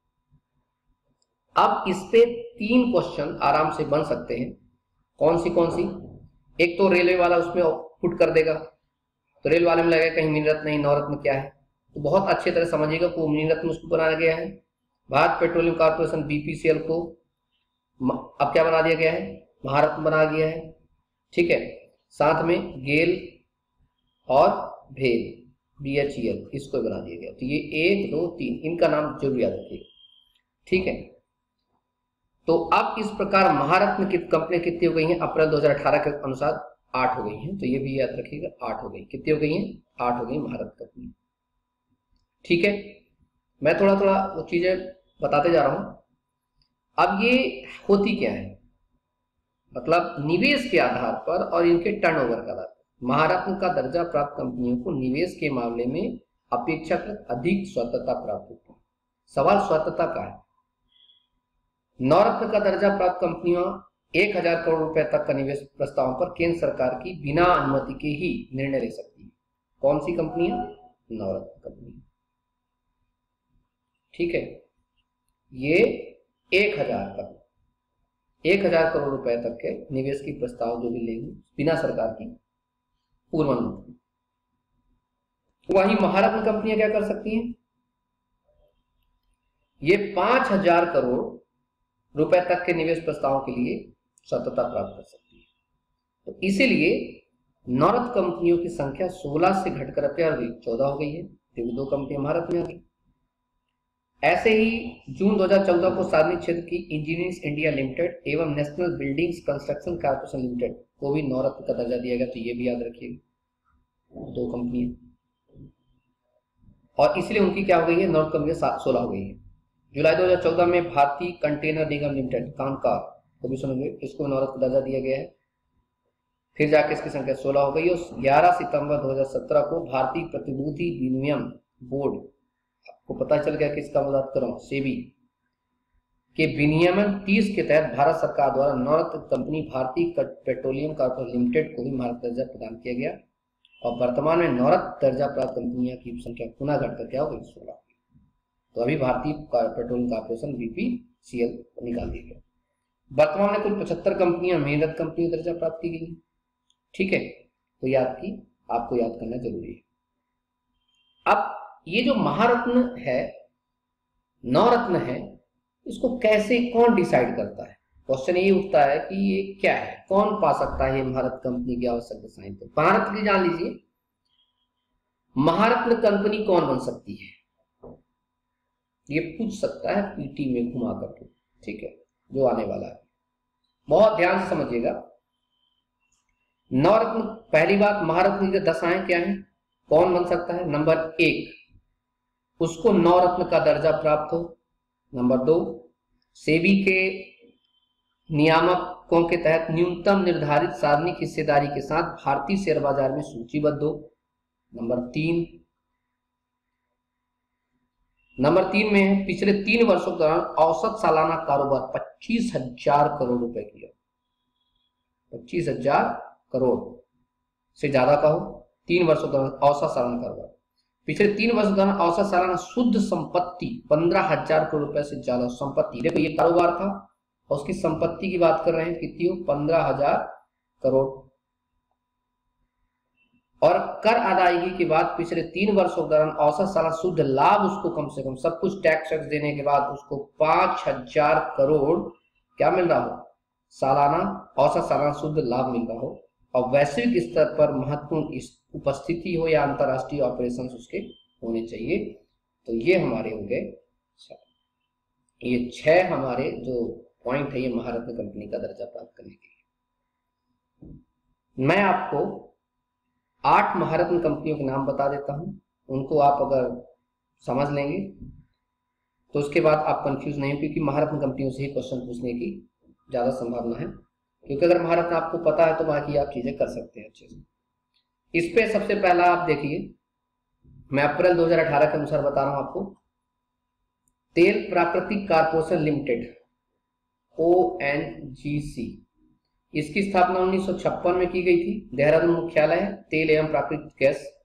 अब इस पे तीन क्वेश्चन आराम से बन सकते हैं। कौन सी कौन सी? एक तो रेलवे वाला उसमें पुट कर देगा, तो रेल वाले में लगेगा कहीं मिनीरत्न नहीं, नवरत्न क्या है, तो बहुत अच्छे तरह समझिएगा को मिनीरत्न उसको बनाया गया है। भारत पेट्रोलियम कॉर्पोरेशन बीपीसीएल को अब क्या बना दिया गया है, महारत्न बना दिया है, ठीक है। साथ में गेल और भेल बीएचईएल इसको बना दिया गया। तो ये एक दो तीन, इनका नाम जरूर याद रखिएगा, ठीक है। तो अब इस प्रकार महारत्न की कंपनी कितनी हो गई हैं अप्रैल दो हज़ार अठारह के अनुसार? आठ हो गई हैं। तो ये भी याद रखिएगा, आठ हो गई। कितनी हो गई हैं? आठ हो गई महारत्न कंपनी, ठीक है। मैं थोड़ा थोड़ा वो चीजें बताते जा रहा हूं। अब ये होती क्या है, मतलब निवेश के आधार पर और इनके टर्नओवर के आधार पर महारत्न का दर्जा प्राप्त कंपनियों को निवेश के मामले में अपेक्षाकृत अधिक स्वतंत्रता प्राप्त होती है। सवाल स्वतंत्रता का है। नवरत्न का दर्जा प्राप्त कंपनियां एक हजार करोड़ रुपए तक का निवेश प्रस्तावों पर केंद्र सरकार की बिना अनुमति के ही निर्णय ले सकती है। कौन सी कंपनियां? नवरत्न कंपनी, ठीक है। ये एक हजार का एक हजार करोड़ रुपए तक के निवेश की प्रस्ताव जो भी लेंगे बिना सरकार की पूर्व अनुमति। वहीं महारत्न कंपनियां क्या कर सकती हैं? ये पांच हजार करोड़ रुपए तक के निवेश प्रस्तावों के लिए स्वतंत्रता प्राप्त कर सकती है। तो इसीलिए नवरत्न कंपनियों की संख्या सोलह से घटकर अब चौदह हो गई है, क्योंकि दो कंपनियां भारत में आ गई। ऐसे ही जून दो हज़ार चौदह को सार्वजनिक क्षेत्र की इंजीनियरिंग इंडिया लिमिटेड एवं national buildings construction corporation limited को भी नवरत्न का दर्जा दिया गया। तो ये भी याद रखिएगा, दो कंपनियां, और इसलिए उनकी क्या हो गई है, नवरत्न कंपनियां सोलह हो गई है। जुलाई दो हज़ार चौदह में भारतीय कंटेनर निगम लिमिटेड कानकार को भी सुनेंगे, इसको नवरत्न दर्जा दिया गया है। फिर जाके इसकी संख्या सोलह हो गई। और ग्यारह सितंबर दो हज़ार सत्रह को भारतीय प्रतिभूति विनिमय बोर्ड, आपको पता चल गया कि इसका बात कर रहा हूं, सेबी के विनियमन तीस के तहत भारत सरकार द्वारा Navratna company Bharatiya petroleum corporation limited को भी महारत्न दर्जा प्रदान किया गया। और वर्तमान में नवरत्न दर्जा प्राप्त कंपनियों की संख्या पुनः घटकर क्या हो गई, सोलह। तो अभी भारतीय पेट्रोलियम कॉर्पोरेशन बीपीसीएल निकाल दिया गया। वर्तमान में कुल पचहत्तर कंपनियां मेहनत कंपनी दर्जा प्राप्त की गई, ठीक है। तो याद की आपको याद करना जरूरी है। अब ये जो महारत्न है, नवरत्न है, इसको कैसे कौन डिसाइड करता है? क्वेश्चन ये उठता है कि ये क्या है, कौन पा सकता है ये महारत्न कंपनी की आवश्यक दशाएं? तो महारत्न की जान लीजिए, महारत्न कंपनी कौन बन सकती है, ये पूछ सकता है पीटी में घुमा करके, ठीक है, जो आने वाला है। बहुत ध्यान से समझिएगा। नवरत्न, पहली बात, महारत्न की दशाएं क्या हैं, कौन बन सकता है? नंबर एक, उसको नवरत्न का दर्जा प्राप्त हो। नंबर दो, सेबी के नियामकों के तहत न्यूनतम निर्धारित सार्वजनिक हिस्सेदारी के साथ भारतीय शेयर बाजार में सूचीबद्ध हो। नंबर तीन नंबर तीन में है, पिछले तीन वर्षों के दौरान औसत सालाना कारोबार पच्चीस हजार करोड़ रुपए किया। पच्चीस हजार करोड़ से ज्यादा का हो, तीन वर्षों के दौरान औसत सालाना कारोबार। पिछले तीन वर्षों के दौरान औसत सालाना शुद्ध संपत्ति पंद्रह हजार करोड़ रुपए से ज्यादा संपत्ति। देखो, ये कारोबार था और उसकी संपत्ति की बात कर रहे हैं, कितनी हो, पंद्रह हजार करोड़। और कर अदायगी के बाद पिछले तीन वर्षों के दौरान औसत सालाना शुद्ध लाभ उसको कम से कम सब कुछ टैक्स टैक्स देने के बाद उसको पांच हजार करोड़ क्या मिल रहा हो, सालाना औसत सालाना शुद्ध लाभ मिल रहा हो। और वैश्विक स्तर पर महत्वपूर्ण उपस्थिति हो या अंतरराष्ट्रीय ऑपरेशन उसके होने चाहिए। तो ये हमारे हो गए, ये छह हमारे जो पॉइंट है ये महारत्न कंपनी का दर्जा प्राप्त करने के लिए। मैं आपको आठ महारत्न कंपनियों के नाम बता देता हूं, उनको आप अगर समझ लेंगे तो उसके बाद आप कंफ्यूज नहीं हो, क्योंकि महारत्न कंपनियों से ही क्वेश्चन पूछने की ज्यादा संभावना है। क्योंकि अगर महारत्न आपको पता है तो बाकी आप चीजें कर सकते हैं अच्छे से। इस पे सबसे पहला आप देखिए, मैं अप्रैल दो हज़ार अठारह के अनुसार बता रहा हूं आपको। तेल प्राकृतिक corporation limited, O N G C, इसकी स्थापना उन्नीस सौ छप्पन में की गई थी। देहरादून मुख्यालय है। तेल एवं प्राकृतिक गैस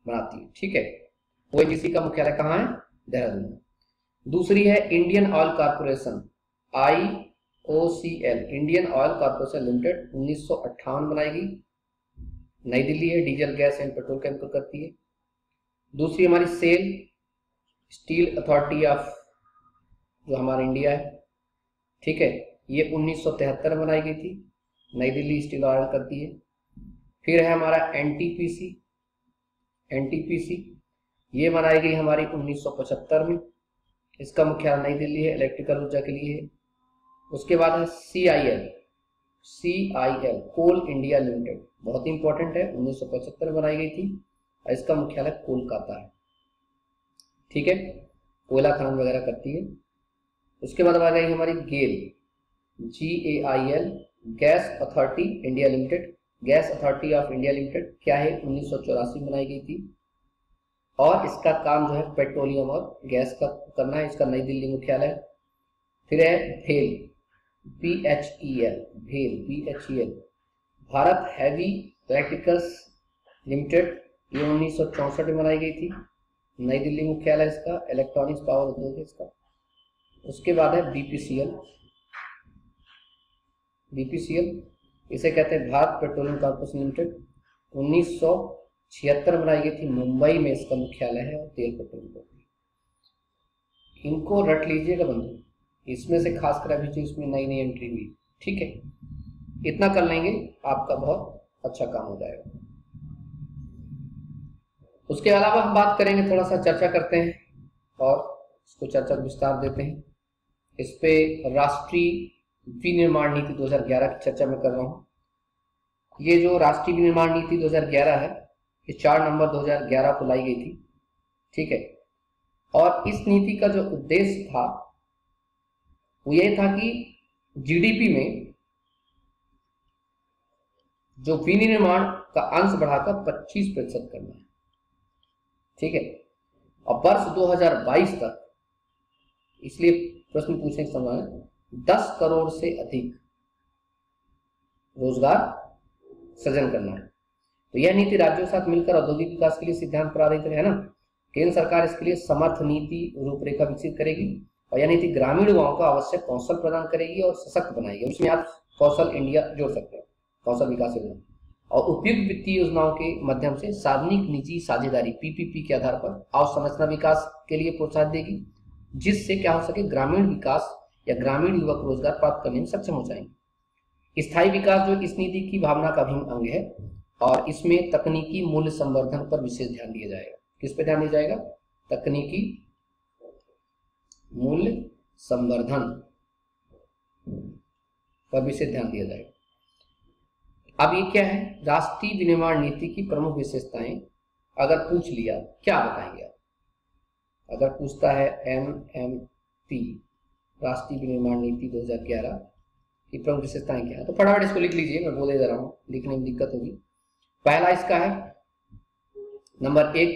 बनाती है, ठीक है। ओएनजीसी का मुख्यालय कहाँ है? देहरादून। दूसरी है Indian oil corporation, I O C L, Indian oil corporation limited, उन्नीस सौ अट्ठावन बनाई गई, नई दिल्ली है, diesel gas and petrol chemical करती है। दूसरी हमारी सेल स्टील अथॉरिटी ऑफ, जो हमारा इंडिया है, ठीक है, ये उन्नीस सौ तिहत्तर में बनाई गई थी, नई दिल्ली स्टील ऑयल करती है। फिर है हमारा एनटीपीसी, एनटीपीसी ये बनाई गई हमारी उन्नीस सौ पचहत्तर में, इसका मुख्यालय नई दिल्ली है, इलेक्ट्रिकल ऊर्जा के लिए है। उसके बाद है C I L, C I L coal India limited, बहुत ही इंपॉर्टेंट है, उन्नीस सौ पचहत्तर में बनाई गई थी और इसका मुख्यालय कोलकाता है, ठीक है, कोयला खनन वगैरह करती है। उसके बाद आ गई हमारी GAIL, G A I L, gas authority India limited, gas authority of India limited, क्या है, उन्नीस सौ चौरासी में बनाई गई थी और इसका काम जो है पेट्रोलियम और गैस का करना है, इसका नई दिल्ली मुख्यालय। फिर है भेल, बी एच ई एल, भेल B H E L, Bharat heavy electricals limited, ये उन्नीस सौ चौसठ में बनाई गई थी, नई दिल्ली मुख्यालय इसका, इलेक्ट्रॉनिक्स पावर उद्योग है इसका। उसके बाद है बीपीसीएल, बीपीसीएल इसे कहते हैं भारत पेट्रोलियम कॉर्पोरेशन लिमिटेड, उन्नीस सौ छिहत्तर बनाई गई थी, मुंबई में इसका मुख्यालय है और तेल पेट्रोलियम। इनको रट लीजिएगा बंधु, इसमें से खासकर अभी जो इसमें नई नई एंट्री हुई, ठीक है, इतना कर लेंगे आपका बहुत अच्छा काम हो जाएगा। उसके अलावा हम बात करेंगे, थोड़ा सा चर्चा करते हैं और इसको चर्चा को विस्तार देते हैं। इस पे राष्ट्रीय विनिर्माण नीति दो हज़ार ग्यारह की चर्चा मैं कर रहा हूं। ये जो राष्ट्रीय विनिर्माण नीति दो हज़ार ग्यारह है, ये चार नवंबर दो हज़ार ग्यारह को लाई गई थी, ठीक है, और इस नीति का जो उद्देश्य था वो ये था कि जीडीपी में जो विनिर्माण का अंश बढ़ाकर पच्चीस प्रतिशत करना है, ठीक है, और वर्ष दो हज़ार बाईस तक, इसलिए प्रश्न पूछने के समय दस करोड़ से अधिक रोजगार सृजन करना है। तो यह नीति राज्यों के साथ मिलकर औद्योगिक विकास के लिए सिद्धांत प्राधित है ना। केंद्र सरकार इसके लिए समर्थ नीति रूपरेखा विकसित करेगी और यह नीति ग्रामीण युवाओं को आवश्यक कौशल प्रदान करेगी और सशक्त बनाएगी। उसमें आप कौशल इंडिया जोड़ सकते हैं, कौशल विकास योजना, और उपयुक्त वित्तीय योजनाओं के माध्यम से सार्वजनिक निजी साझेदारी पीपीपी के आधार पर अवसंरचना विकास के लिए प्रोत्साहन देगी, जिससे क्या हो सके, ग्रामीण विकास या ग्रामीण युवक रोजगार प्राप्त करने में सक्षम हो जाएंगे। स्थायी विकास जो इस नीति की भावना का अभिन्न अंग है और इसमें तकनीकी मूल्य संवर्धन पर विशेष ध्यान दिया जाएगा। किस पे ध्यान दिया जाएगा? तकनीकी मूल्य संवर्धन पर विशेष ध्यान दिया जाएगा। अब ये क्या है, राष्ट्रीय विनिर्माण नीति की प्रमुख विशेषताएं अगर पूछ लिया क्या बताएंगे आप? अगर पूछता है एम एम पी राष्ट्रीय विनिर्माण नीति दो हज़ार ग्यारह की प्रमुख विशेषताएं क्या है, तो फटाफट इसको लिख लीजिए, मैं बोले जा रहा हूँ, लिखने में दिक्कत होगी। पहला इसका है नंबर एक,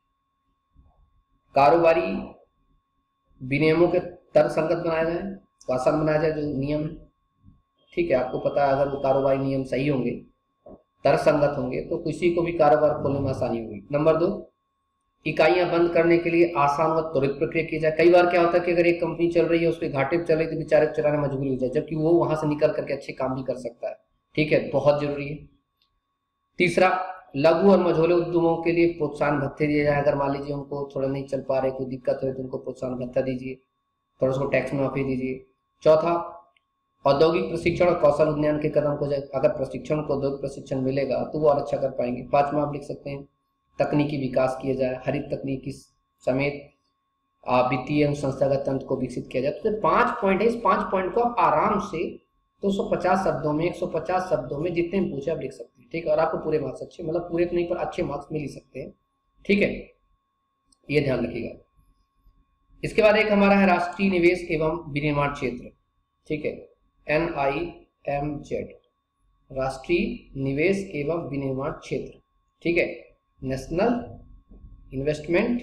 कारोबारी विनियमों के तर्कसंगत बनाया जाए, तो आसान बनाया जाए जो नियम है, ठीक है। आपको पता है अगर वो कारोबारी नियम सही होंगे, तर्कसंगत होंगे, तो किसी को भी कारोबार खोलने में आसानी होगी। नंबर दो, इकाइयां बंद करने के लिए आसान व त्वरित प्रक्रिया की जाए। कई बार क्या होता है कि अगर एक कंपनी चल रही है, उसके घाटे पे चल रही है, तो बेचारे चलाने मजबूरी हो जाए, जबकि वो वहां से निकल करके अच्छे काम भी कर सकता है, ठीक है, बहुत जरूरी है। तीसरा, लघु और मझोले उद्यमों के लिए प्रोत्साहन भत्ते दिए जाए। अगर मान लीजिए उनको थोड़ा नहीं चल पा रहे, कोई दिक्कत हो तो उनको प्रोत्साहन भत्ता दीजिए, थोड़ा उसको टैक्स में माफी दीजिए। चौथा, औद्योगिक प्रशिक्षण और कौशल उन्नयन के कदम को, अगर प्रशिक्षण को औद्योगिक प्रशिक्षण मिलेगा तो वो और अच्छा कर पाएंगे। पांचवा आप लिख सकते हैं, तकनीकी विकास किया जाए, हरित तकनीकी समेत वित्तीय एवं संस्थागत तंत्र को विकसित किया जाए। तो पांच पॉइंट है, इस पांच पॉइंट को आप आराम से दो सौ पचास शब्दों में, एक सौ पचास शब्दों में जितने भी पूछे आप लिख सकते हैं, ठीक है, और आपको पूरे मार्क्स अच्छे, मतलब पूरे तो नहीं पर अच्छे मार्क्स मिल ही सकते हैं, ठीक है, ये ध्यान रखिएगा। इसके बाद एक हमारा है राष्ट्रीय निवेश एवं विनिर्माण क्षेत्र, ठीक है, एन आई एम जेड, राष्ट्रीय निवेश एवं विनिर्माण क्षेत्र, ठीक है, नेशनल इन्वेस्टमेंट,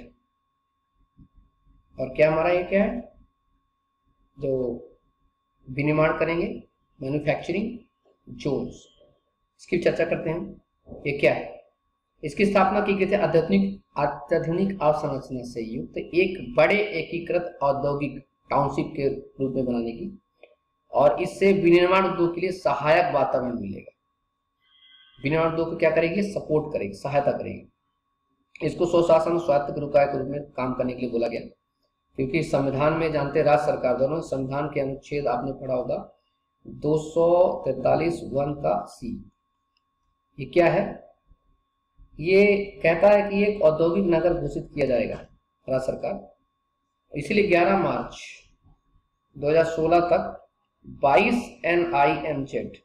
और क्या हमारा ये क्या है जो विनिर्माण करेंगे, मैन्युफैक्चरिंग जोन्स, इसकी चर्चा करते हैं। ये क्या है? इसकी स्थापना की गई थी आधुनिक अत्याधुनिक अवसंरचना से युक्त एक बड़े एकीकृत औद्योगिक टाउनशिप के रूप में बनाने की, और इससे विनिर्माण उद्योग के लिए सहायक वातावरण मिलेगा। विनिर्माण उद्योग को क्या करेगी? सपोर्ट करेगी, सहायता करेगी। इसको स्वशासन स्वायत्त निकाय के रूप में काम करने के लिए बोला गया, क्योंकि संविधान में जानते हैं राज्य सरकार दोनों, संविधान के अनुच्छेद आपने पढ़ा होगा दो सौ तैतालीस वन का सी, ये क्या है? ये कहता है कि एक औद्योगिक नगर घोषित किया जाएगा राज्य सरकार, इसीलिए ग्यारह मार्च दो हज़ार सोलह तक बाईस एन आई एम जेड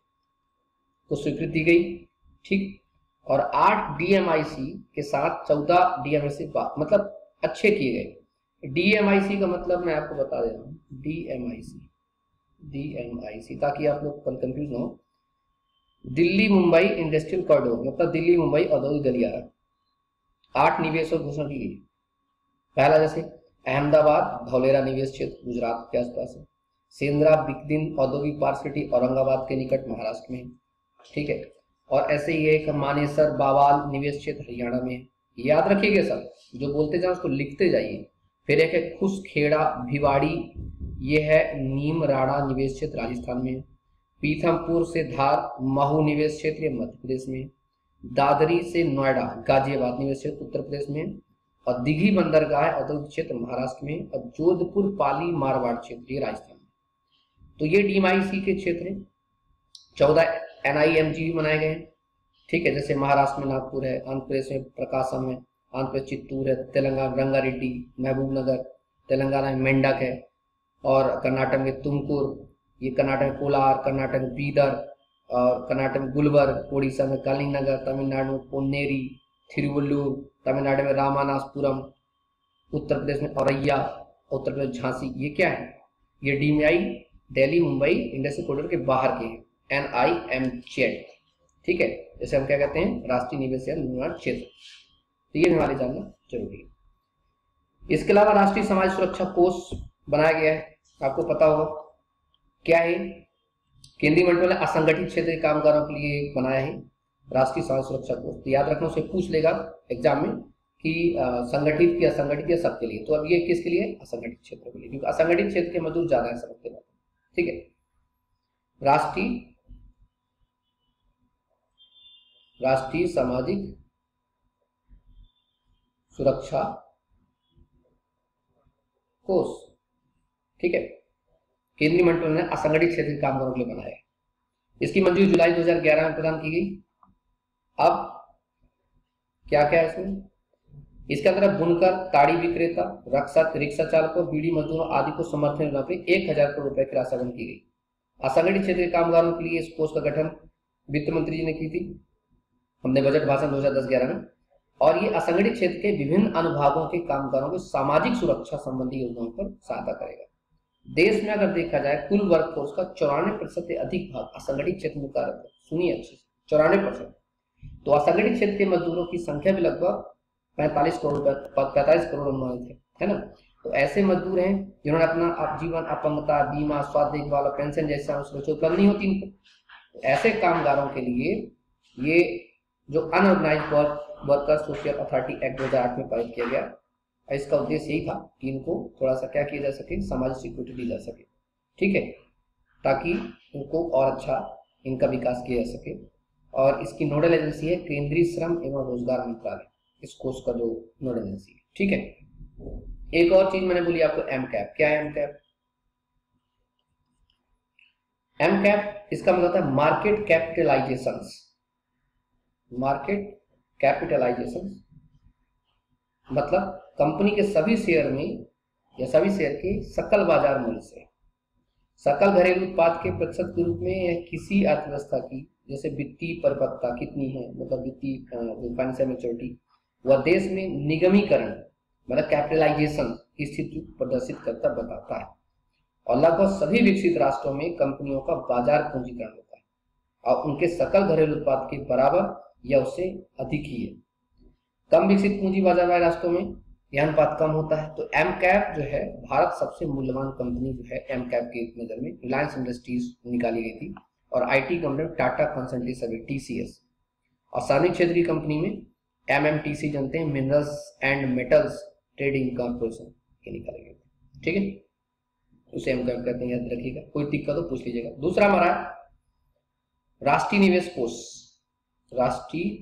को स्वीकृति दी गई, ठीक, और आठ डी एम आई सी के साथ चौदह डी एम आई सी मतलब अच्छे किए गए। डी एम आई सी का मतलब मैं आपको बता दे रहा हूँ, D M I C D M I C ताकि आप लोग कंफ्यूज ना हो। दिल्ली मुंबई इंडस्ट्रियल कॉरिडोर मतलब दिल्ली मुंबई औद्योगिक गलियारा। आठ निवेश और घोषणा की गई। पहला जैसे अहमदाबाद धौलेरा निवेश क्षेत्र गुजरात के आसपास है। सेंद्रा बिकदिन औद्योगिक पार्क सिटी औरंगाबाद के निकट महाराष्ट्र में, ठीक है। और ऐसे ही एक मानेसर बावाल निवेश क्षेत्र हरियाणा में। याद रखिएगा सब, जो बोलते जाए उसको लिखते जाइए। फिर एक है खुसखेड़ा भिवाड़ी, ये है नीमराड़ा निवेश क्षेत्र राजस्थान में। पीथमपुर से धार महू निवेश क्षेत्र मध्य प्रदेश में। दादरी से नोएडा गाजियाबाद निवेश क्षेत्र उत्तर प्रदेश में। और दिघी बंदरगाह औद्योगिक क्षेत्र महाराष्ट्र में। और जोधपुर पाली मारवाड़ क्षेत्र ये राजस्थान में। तो ये डीएमआईसी के क्षेत्र हैं। चौदह एनआईएमजी बनाए गए हैं, ठीक है। जैसे महाराष्ट्र में नागपुर है, आंध्र प्रदेश में प्रकाशम है, आंध्र प्रदेश चित्तूर है, तेलंगाना रंगारेड्डी, महबूबनगर, तेलंगाना में मेंढक है, और कर्नाटक में तुमकुर, ये कर्नाटक में कोलार, कर्नाटक में बीदर, और कर्नाटक में गुलबर्ग, उड़ीसा में कलिंगनगर, तमिलनाडु में पोन्नेरी, थिरुवल्लुर, तमिलनाडु में रामानाथपुरम, उत्तर प्रदेश में औरैया, उत्तर प्रदेश झांसी। ये क्या है? ये DMI Delhi Mumbai industrial corridor के बाहर के हैं, एन आई एम जेड, ठीक है। जैसे हम क्या कहते हैं, राष्ट्रीय निवेश या निर्माण क्षेत्र। तो ये हमारे जानना जरूरी है। इसके अलावा राष्ट्रीय समाज सुरक्षा कोष बनाया गया है, आपको पता होगा क्या है। केंद्रीय मंत्रिमंडल ने असंगठित क्षेत्र के कामगारों के लिए बनाया है राष्ट्रीय समाज सुरक्षा कोष। तो याद रखना, उसे पूछ लेगा एग्जाम में कि संगठित या असंगठित या सबके लिए। तो अब ये किसके लिए? असंगठित क्षेत्र के लिए, क्योंकि असंगठित क्षेत्र के मजदूर ज्यादा है समझते हैं, ठीक है। राष्ट्रीय राष्ट्रीय सामाजिक सुरक्षा कोष, ठीक है। केंद्रीय मंत्रिमंडल ने असंगठित क्षेत्र के कामगारों के लिए बनाया है। इसकी मंजूरी जुलाई दो हज़ार ग्यारह में प्रदान की गई। अब क्या क्या है इसमें? इसके अंदर बुनकर, ताड़ी विक्रेता, रक्षक, रिक्शा चालकों, बीड़ी मजदूरों आदि को समर्थन देने पर एक हजार करोड़ रुपए की राशि आवंटित की गई। असंगठित क्षेत्र के कामगारों के लिए इस कोष का गठन वित्त मंत्री जी ने की थी, हमने बजट भाषण दो हज़ार दस ग्यारह में। और ये असंगठित क्षेत्र के विभिन्न अनुभागों के कामगारों की सामाजिक सुरक्षा संबंधी योजनाओं पर सहायता करेगा। देश में अगर देखा जाए कुल वर्कफोर्स का चौरानवे प्रतिशत से अधिक भाग असंगठित क्षेत्र में कार्यरत है। सुनिए अच्छे से, चौरानवे प्रतिशत। तो असंगठित क्षेत्र के मजदूरों की संख्या भी लगभग पैंतालीस करोड़ पैंतालीस करोड़ अनुमानित है, है ना। तो ऐसे मजदूर हैं जिन्होंने अपना जीवन अपंगता, बीमा, स्वास्थ्य देखभाल, पेंशन जैसा सुरक्षा उपलब्ध नहीं होती इनको। तो ऐसे कामगारों के लिए ये जो unorganised workers social authority act दो हज़ार आठ में पारित किया गया, इसका उद्देश्य यही था कि इनको थोड़ा सा क्या किया जा सके, सामाजिक सिक्योरिटी दी जा सके, ठीक है, ताकि इनको और अच्छा इनका विकास किया जा सके। और इसकी नोडल एजेंसी है केंद्रीय श्रम एवं रोजगार मंत्रालय, इस कोर्स का जो नोडल एजेंसी है, ठीक है। एक और चीज मैंने बोली आपको, एम कैप। क्या है एम कैप? एम कैप इसका मतलब होता है मार्केट कैपिटलाइजेशन। मार्केट कैपिटलाइजेशन मतलब कंपनी के सभी शेयर में या सभी शेयर के सकल बाजार मूल्य से सकल घरेलू उत्पाद के प्रतिशत के रूप में या किसी अर्थव्यवस्था की जैसे वित्तीय परिपक्वता कितनी है, मतलब वित्तीय फाइनेंशियल मैच्योरिटी, वह देश में निगमीकरण मतलब कैपिटलाइजेशन की स्थिति प्रदर्शित करता बताता है। और लगभग सभी विकसित राष्ट्रों में कंपनियों का बाजार पूंजीकरण होता है और उनके सकल घरेलू उत्पाद के बराबर या उससे अधिक ही है। कम विकसित पूंजी बाजार वाले राष्ट्रों में यह अनुपात कम होता है। तो एम कैप जो है, भारत सबसे मूल्यवान कंपनी जो है एम कैप की नजर में रिलायंस इंडस्ट्रीज निकाली गई थी, और IT company Tata consultancy service TCS, और सार्वजनिक क्षेत्र की कंपनी में एम एम टी सी जानते हैं, minerals and metals trading corporation, ये निकालेंगे। ठीक है, उसे हम क्या कहते हैं, याद रखिएगा, कोई दिक्कत हो पूछ लीजिएगा। दूसरा हमारा राष्ट्रीय निवेश कोष, राष्ट्रीय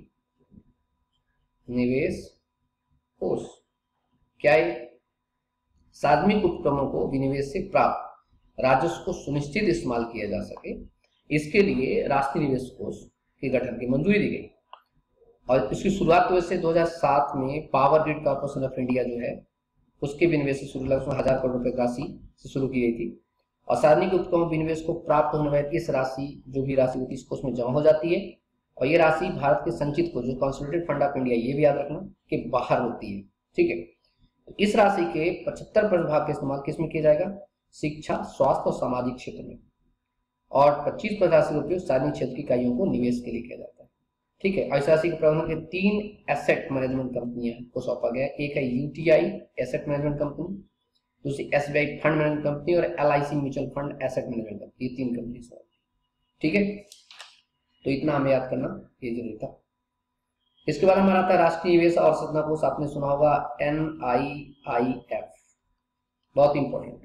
निवेश कोष क्या है? सार्वजनिक उपक्रमों को विनिवेश से प्राप्त राजस्व को सुनिश्चित इस्तेमाल किया जा सके, इसके लिए राष्ट्रीय निवेश कोष के गठन की मंजूरी दी गई। और इसकी शुरुआत वैसे दो हज़ार सात में power grid corporation of India जो है उसके विनिवेश से शुरू लगा, उसमें हजार करोड़ रुपए राशि से शुरू की गई थी। और सार्वजनिक उपक्रमों विनिवेश को प्राप्त होने वाली इस राशि, जो भी राशि होती है, इसको उसमें जमा हो जाती है। और ये राशि भारत के संचित को, जो कंसोलिडेटेड फंड ऑफ इंडिया, ये भी याद रखना कि बाहर होती है। ठीक है, तो इस राशि के पचहत्तर प्रतिशत भाग का इस्तेमाल किस में किया जाएगा? शिक्षा, स्वास्थ्य और सामाजिक क्षेत्र में। और पच्चीस प्रतिशत का उपयोग सार्वजनिक क्षेत्र की इकाइयों को निवेश के लिए किया जाता है। ठीक है, इस राशि के प्रबंधन के तीन एसेट मैनेजमेंट कंपनियां को सौंपा गया। एक है यूटीआई एसेट मैनेजमेंट कंपनी, दूसरी एसबीआई फंड मैनेजमेंट कंपनी और LIC mutual fund asset management company, ये तीन कंपनी सौंपी। ठीक है, तो इतना हमें याद करना ये जरूरी था। इसके बाद हमारा आता है राष्ट्रीय निवेश और अवसंरचना कोष, आपने सुना होगा एन आई आई एफ, बहुत इंपॉर्टेंट।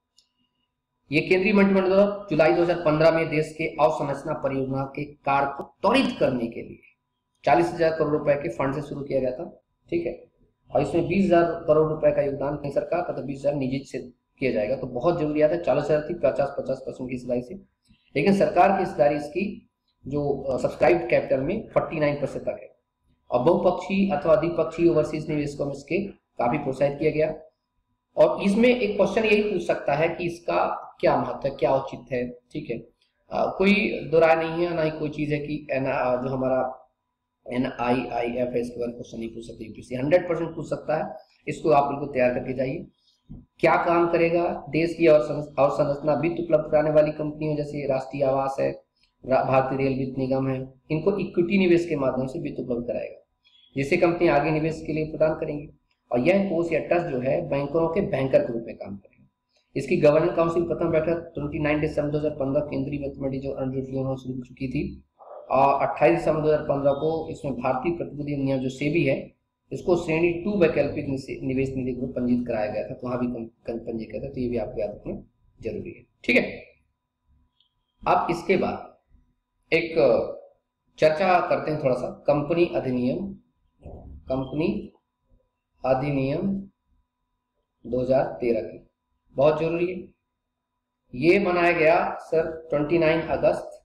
ये केंद्रीय मंत्रिमंडल द्वारा जुलाई दो हज़ार पंद्रह में देश के अवसंरचना परियोजना के कार्य को त्वरित करने के लिए चालीस हजार करोड़ रुपए के फंड से शुरू किया गया था। ठीक है, और इसमें बीस हजार करोड़ रुपए का योगदान केंद्र सरकार का, तो बीस हजार निजी से किया जाएगा। तो बहुत जरूरी आता है, चालीस हजार थी, पचास पचास परसेंट की हिस्सेदारी से, लेकिन सरकार की हिस्सेदारी इसकी जो सब्सक्राइब्ड कैपिटल में उनचास परसेंट तक है। और बहुपक्षीय अथवा द्विपक्षीय ओवरसीज निवेशकों में इसके काफी प्रोत्साहित किया गया। और इसमें एक क्वेश्चन यही पूछ सकता है कि इसका क्या महत्व है, क्या औचित्य है। ठीक है, आ, कोई दो राय नहीं है, ना ही कोई चीज है कि एन जो हमारा एन आई आई एफ है, इसके बारे में क्वेश्चन नहीं पूछ सकते यूपीएससी, हंड्रेड परसेंट पूछ सकता है। इसको आप बिल्कुल तैयार करके जाइए। क्या काम करेगा? देश की अवसंरचना वित्त उपलब्ध कराने वाली कंपनी जैसे राष्ट्रीय आवास है, भारतीय रेल वित्त निगम है, इनको इक्विटी निवेश के माध्यम से वित्त उपलब्ध कराएगा, जिससे कंपनी आगे निवेश के लिए प्रदान करेंगी। और यह कोष या ट्रस्ट जो है बैंकरों के बैंकर के रूप में काम करेगा। इसकी गवर्निंग काउंसिल प्रथम बैठक उनतीस दिसंबर दो हज़ार पंद्रह केंद्रीय वित्त मंत्री जो अरुण जेटली उन्होंने शुरू चुकी थी, और अट्ठाईस दिसंबर दो हज़ार पंद्रह को इसमें भारतीय प्रतिभूति नियम जो सेबी है, इसको श्रेणी टू वैकल्पिक निवेश निधि को पंजीकृत कराया गया था, तो वहां भी पंजीकृत है, तो ये भी आपको याद रखना जरूरी है। ठीक है, अब इसके बाद एक चर्चा करते हैं थोड़ा सा कंपनी अधिनियम, कंपनी अधिनियम दो हज़ार तेरह की, बहुत जरूरी है। ये बनाया गया सर उनतीस अगस्त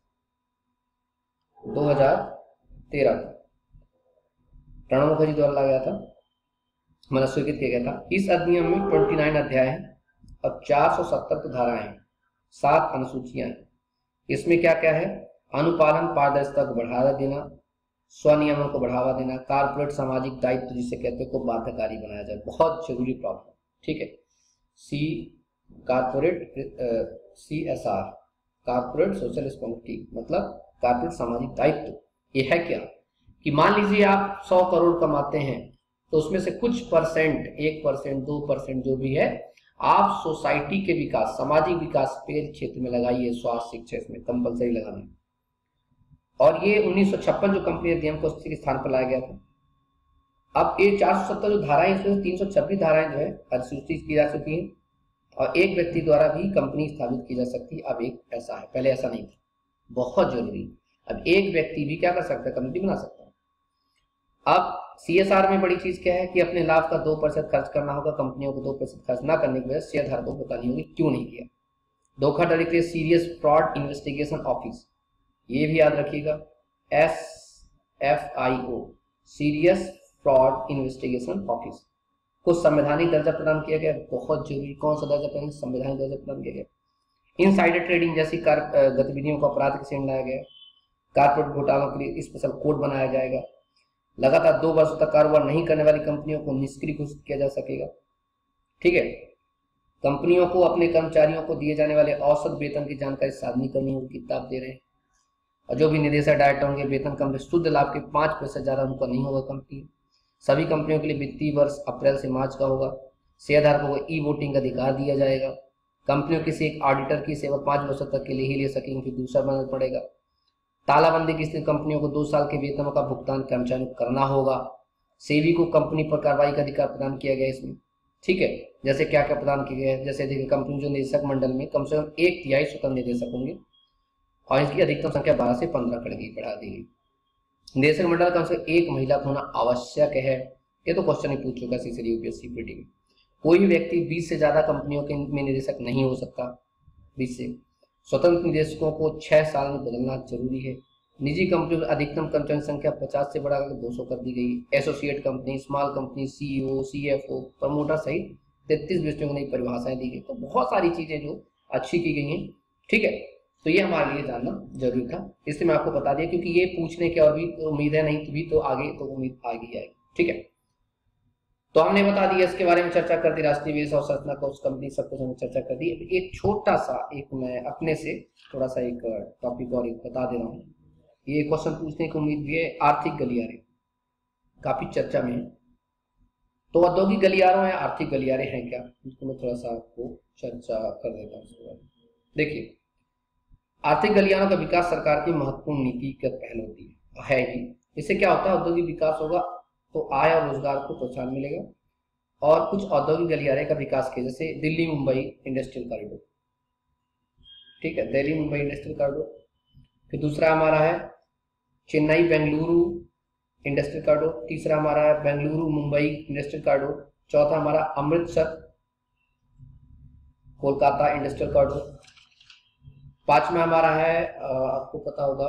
दो हज़ार तेरह को प्रणब मुखर्जी द्वारा लाया गया था, मतलब स्वीकृत किया गया था। इस अधिनियम में उनतीस अध्याय हैं और चार सौ सत्तर धाराएं हैं, सात अनुसूचियां हैं। इसमें क्या क्या है? अनुपालन पारदर्शिता को बढ़ावा देना, स्वनियमन को बढ़ावा देना, कारपोरेट सामाजिक दायित्व जिसे कहते हैं को बाध्यकारी बनाया जाए, बहुत जरूरी प्रॉब्लम। ठीक है, C corporate C S R, corporate social responsibility, मतलब कारपोरेट सामाजिक दायित्व। ये है क्या कि मान लीजिए आप सौ करोड़ कमाते हैं, तो उसमें से कुछ परसेंट, एक परसेंट, दो परसेंट जो भी है, आप सोसाइटी के विकास, सामाजिक विकास पे क्षेत्र में लगाइए, स्वास्थ्य, शिक्षा, इसमें कंपलसरी लगाना है। और ये उन्नीस सौ छप्पन जो कंपनी अधिनियम को के स्थान पर लाया गया था। अब ये चार सौ सत्तर जो धाराएं, इसमें तीन सौ छब्बीस धाराएं जो है अधिसूचित की जा चुकी है, और एक व्यक्ति द्वारा भी कंपनी स्थापित की जा सकती है। अब एक ऐसा है, पहले ऐसा नहीं था, बहुत जरूरी। अब एक व्यक्ति भी क्या कर सकता है? कंपनी बना सकता है। अब सीएसआर में बड़ी चीज क्या है कि अपने लाभ का दो प्रतिशत खर्च करना होगा, कंपनियों को दो प्रतिशत खर्च ना करने की वजह शेयर धारकों को बतानी होगी क्यों नहीं किया। धोखाधड़ी के लिए सीरियस फ्रॉड इन्वेस्टिगेशन ऑफिस, ये भी याद रखिएगा, S F I O, serious fraud investigation office को संवैधानिक दर्जा प्रदान किया गया, बहुत जरूरी। कौन सा दर्जा प्रदान? संवैधानिक दर्जा प्रदान किया गया। इनसाइडर ट्रेडिंग जैसी गतिविधियों को अपराध के श्रेणी लाया गया। कारपोरेट घोटालों के लिए स्पेशल कोड बनाया जाएगा। लगातार दो वर्षों तक कारोबार नहीं करने वाली कंपनियों को निष्क्रिय घोषित किया जा सकेगा। ठीक है, कंपनियों को अपने कर्मचारियों को दिए जाने वाले औसत वेतन की जानकारी सार्वजनिक करनी होगी, कितना आप दे रहे हैं। और जो भी निदेशक डायरेक्टर होंगे, वेतन कम शुद्ध लाभ के पांच प्रतिशत ज्यादा उनका नहीं होगा कंपनी। सभी कंपनियों के लिए वित्तीय वर्ष अप्रैल से मार्च का होगा। शेयरधारकों को ई वोटिंग का अधिकार दिया जाएगा। कंपनियों किसी एक ऑडिटर की सेवा पांच वर्षों तक के लिए ही ले सकेंगे, फिर दूसरा बनना पड़ेगा। तालाबंदी की स्थिति कंपनियों को दो साल के वेतनों का भुगतान कर्मचारियों को करना होगा। सेबी को कंपनी पर कार्रवाई का अधिकार प्रदान किया गया इसमें, ठीक है। जैसे क्या क्या प्रदान किया गया है, जैसे देखिए कंपनी जो निदेशक मंडल में कम से कम एक तिहाई स्वतंत्र निदेशक होंगे और इसकी अधिकतम संख्या बारह से पंद्रह कर गई, बढ़ा दी गई। निदेशक मंडल कम से कम एक महिला का होना आवश्यक है, ये तो क्वेश्चन ही पूछ चुका है यूपीएससी पीटी में। कोई भी व्यक्ति बीस से ज्यादा कंपनियों के में निदेशक नहीं हो सकता, बीस से। स्वतंत्र निदेशकों को छह साल में बदलना जरूरी है। निजी कंपनियों में अधिकतम कर्मचारी संख्या पचास से बढ़ाकर दो सौ कर दी गई। Associate company, small company, CEO, CFO, promoter सहित तैतीस विषयों को नई परिभाषाएं दी गई। तो बहुत सारी चीजें जो अच्छी की गई हैं, ठीक है। तो ये हमारे लिए जानना जरूरी था, इसलिए मैं आपको बता दिया, क्योंकि ये पूछने की और भी उम्मीद है, नहीं तो भी तो आगे तो उम्मीद आगे आएगी, ठीक है। तो हमने बता दिया, इसके बारे में चर्चा कर दी, राष्ट्रीय निवेश और संरचना कोष कंपनी, सब कुछ हमने चर्चा कर दी। एक छोटा सा एक मैं अपने से थोड़ा सा एक टॉपिक और एक बता दे रहा हूँ, ये क्वेश्चन पूछने की उम्मीद भी है। आर्थिक गलियारे काफी चर्चा में है, तो औद्योगिक गलियारों या आर्थिक गलियारे हैं क्या, इसको मैं थोड़ा सा आपको चर्चा कर देता हूँ। देखिए, आर्थिक गलियारों का विकास सरकार की महत्वपूर्ण नीतिगत पहल होती है है ही। इससे क्या होता है, औद्योगिक विकास होगा तो आय और रोजगार को प्रोत्साहन मिलेगा। और कुछ औद्योगिक गलियारे का विकास किया, जैसे दिल्ली मुंबई इंडस्ट्रियल कॉरिडोर, ठीक है, दिल्ली मुंबई इंडस्ट्रियल कॉरिडोर। फिर दूसरा हमारा है चेन्नई बेंगलुरु इंडस्ट्रियल कॉरिडोर। तीसरा हमारा है बेंगलुरु मुंबई इंडस्ट्रियल कॉरिडोर। चौथा हमारा अमृतसर कोलकाता इंडस्ट्रियल कॉरिडोर। पांचवा हमारा है आपको पता होगा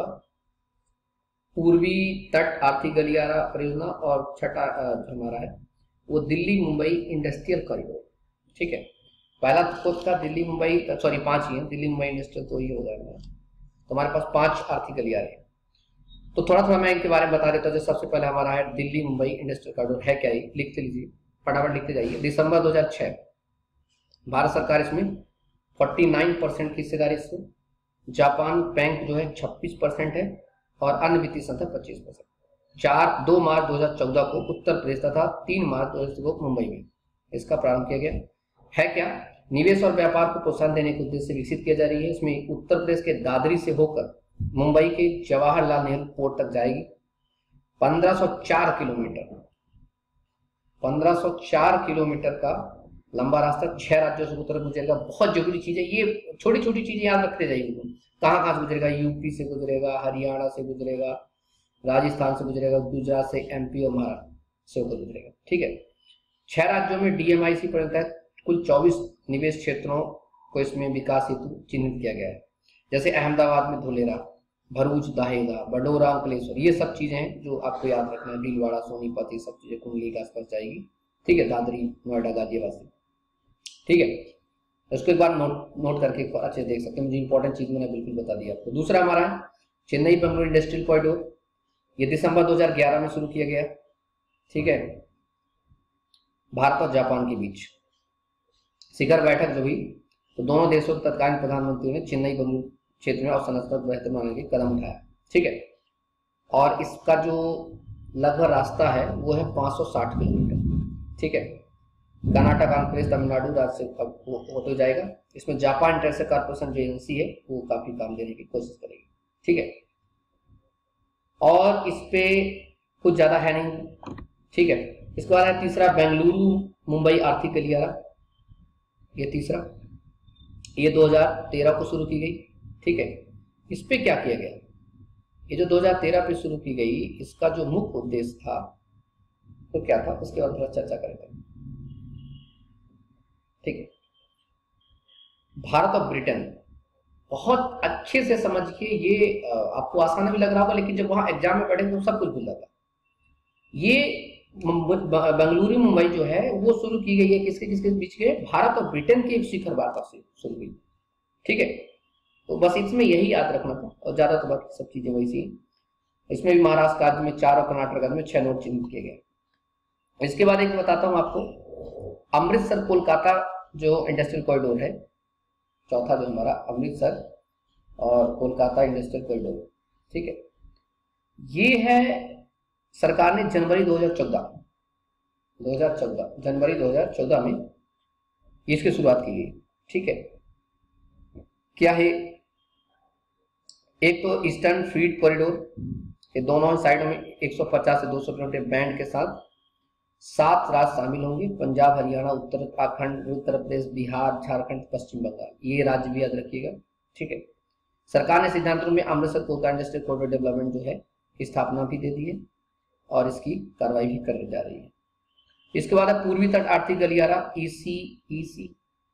पूर्वी तट आर्थिक गलियारा परियोजना। और छठा हमारा है वो दिल्ली मुंबई इंडस्ट्रियल कॉरिडोर, ठीक है। पहला तो था दिल्ली मुंबई, सॉरी पांच ही है, दिल्ली मुंबई इंडस्ट्रियल तो ये हो जाएगा। तो हमारे पास पांच आर्थिक गलियारे। तो थोड़ा थोड़ा मैं इनके बारे में बता देता हूँ। सबसे पहले हमारा है दिल्ली मुंबई इंडस्ट्रियल कॉरिडोर, है क्या ये, लिखते लीजिए, फटाफट लिखते जाइए। दिसंबर दो हजार छह भारत सरकार इसमें उनचास परसेंट की हिस्सेदारी इसमें। जापान बैंक जो है छब्बीस परसेंट है और अन्य वित्तीय संस्था पच्चीस परसेंट। चार दो मार्च दो हजार चौदह को उत्तर प्रदेश तथा तीन मार्च दो हजार को मुंबई में इसका प्रारंभ किया गया है। क्या निवेश और व्यापार को प्रोत्साहन देने के उद्देश्य से विकसित किया जा रही है। इसमें उत्तर प्रदेश के दादरी से होकर मुंबई के जवाहरलाल नेहरू पोर्ट तक जाएगी। पंद्रह सौ चार किलोमीटर पंद्रह सौ चार किलोमीटर का लंबा रास्ता छह राज्यों से उत्तर गुजरेगा। बहुत जरूरी चीज है, ये छोटी छोटी चीजें याद रखते जाइए। कहाँ कहाँ से गुजरेगा, यूपी से गुजरेगा, हरियाणा से गुजरेगा, राजस्थान से गुजरेगा, गुजरात से, एमपी और महाराष्ट्र से होकर गुजरेगा, ठीक है। छह राज्यों में डीएमआईसी तहत कुल चौबीस निवेश क्षेत्रों को इसमें विकास हेतु चिन्हित किया गया है। जैसे अहमदाबाद में धुलेरा, भरूच, दाहेगा, बडोरा, अंकलेश्वर, ये सब चीजें हैं जो आपको याद रखना है। भीलवाड़ा, सोनीपत, ये सब चीजें कुंडली के आसपास जाएगी, ठीक है। दादरी, नोएडा, गाजियाबाद से, ठीक है। उसको एक बार नोट नोट करके अच्छे देख सकते हैं। मुझे इंपॉर्टेंट चीज मैंने बिल्कुल बता दिया आपको। दूसरा हमारा है चेन्नई बेंगलुरु इंडस्ट्रियल कॉरिडोर, ये दिसंबर दो हजार ग्यारह में शुरू किया गया, ठीक है। भारत और जापान के बीच शिखर बैठक जो हुई, तो दोनों देशों के तत्कालीन प्रधानमंत्रियों ने चेन्नई बेंगलुरु क्षेत्र में अवसंरचना को बेहतर बनाने के कदम उठाया, ठीक है। और इसका जो लगभग रास्ता है वो है पाँच सौ साठ किलोमीटर, ठीक है। कर्नाटक, आंध्र प्रदेश, तमिलनाडु राज्य से अब होते जाएगा। इसमें जापान इंटरनेशनल कॉर्पोरेशन जो एजेंसी है वो काफी काम देने की कोशिश करेगी, ठीक है। और इस पे कुछ ज्यादा है नहीं, ठीक है। इसके बाद है तीसरा बेंगलुरु मुंबई आर्थिक गलियारा, ये तीसरा, ये दो हजार तेरह को शुरू की गई, ठीक है। इस पे क्या किया गया, ये जो दो हजार तेरह पे शुरू की गई, इसका जो मुख्य उद्देश्य था तो क्या था, उसके बाद थोड़ा चर्चा करेंगे, ठीक है। भारत और ब्रिटेन, बहुत अच्छे से समझिए, ये आपको आसान भी लग रहा होगा, लेकिन जब वहां एग्जाम में बैठे तो सब कुछ भूल जाता। ये बेंगलुरु मुंबई जो है वो शुरू की गई है किसके किसके बीच के, भारत और ब्रिटेन की एक शिखर वार्ता से शुरू हुई, ठीक है। तो बस इसमें यही याद रखना था, और ज्यादा तो बाकी सब चीजें वैसी हैं। इसमें भी महाराष्ट्र राज्य में चार और कर्नाटक राज्य में छह नोट चिन्हित किए गए। इसके बाद एक बताता हूं आपको, अमृतसर कोलकाता जो इंडस्ट्रियल कॉरिडोर है, चौथा जो हमारा अमृतसर और कोलकाता इंडस्ट्रियल कॉरिडोर, ठीक है। ये है सरकार ने जनवरी दो हजार चौदह जनवरी दो हजार चौदह में इसकी शुरुआत की गई, ठीक है। क्या है, एक तो ईस्टर्न फ्रीट कॉरिडोर, ये दोनों साइडों में एक सौ पचास से दो सौ किलोमीटर बैंड के साथ सात राज्य शामिल होंगे, पंजाब, हरियाणा, उत्तराखंड, उत्तर प्रदेश, बिहार, झारखंड, पश्चिम बंगाल, ये राज्य भी याद रखिएगा। ठीक है, सरकार ने सिद्धांतों में Amritsar Kota industrial corridor development जो है की स्थापना भी दे दी है और इसकी कार्रवाई भी करने जा रही है। इसके बाद है पूर्वी तट आर्थिक गलियारा, ईसी ईसी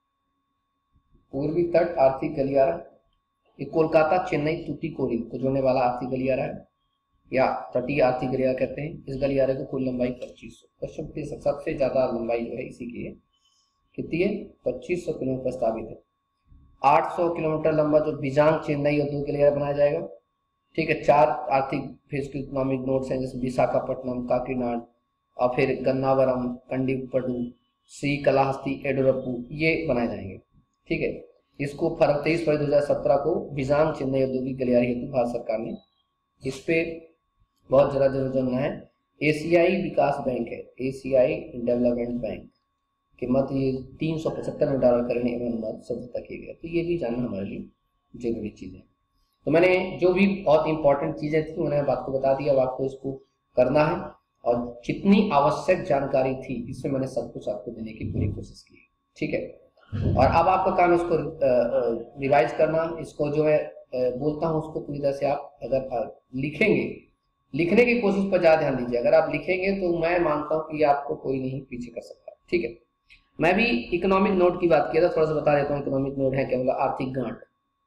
पूर्वी तट आर्थिक गलियारा, ये कोलकाता, चेन्नई, तूतीकोरिन को जोड़ने वाला आर्थिक गलियारा है या तटीय आर्थिक गलियारा कहते हैं। इस गलियारे की कुल लंबाई पच्चीस सौ, पश्चिम की सबसे ज्यादा लंबाई जो है इसी की है, कितनी है, पच्चीस सौ किलोमीटर प्रस्तावित है। आठ सौ किलोमीटर लंबा जो बीजांग चेन्नई और दो गलियारा बनाया जाएगा। ठीक है, चार आर्थिक फिजिकल इकोनॉमिक नोड्स हैं, जैसे विशाखापट्टनम, काकीनाड और फिर गन्नावरम, कंडीपडु, श्रीकालाहस्ती, एडोरप्पू, ये बनाए जाएंगे। ठीक है, इसको फरवरी तेईस फरवरी दो हजार सत्रह को बीजांग चेन्नई औद्योगिक गलियारे हेतु भारत सरकार ने इस पे बहुत जरा जरूर जानना है। एशियाई विकास बैंक है, एशियाई डेवलपमेंट बैंक के मत ये तीन सौ पचहत्तर में डॉलर करने एवं अनुवाद समझौता किया गया, तो ये भी जानना हमारे लिए जरूरी चीज है। तो मैंने जो भी बहुत इंपॉर्टेंट चीजें थी मैंने आपको बता दिया, अब आपको इसको करना है और जितनी आवश्यक जानकारी थी इसमें मैंने सब कुछ आपको देने की पूरी कोशिश की है। ठीक है, और अब आपका काम इसको रिवाइज करना, इसको जो है बोलता हूँ उसको पूरी तरह से आप अगर लिखेंगे, लिखने की कोशिश पर ज्यादा ध्यान दीजिए। अगर आप लिखेंगे तो मैं मानता हूँ कि आपको कोई नहीं पीछे कर सकता। ठीक है, मैं भी इकोनॉमिक नोट की बात किया था, थोड़ा सा बता देता हूँ इकोनॉमिक नोट है क्या, होगा आर्थिक गांठ।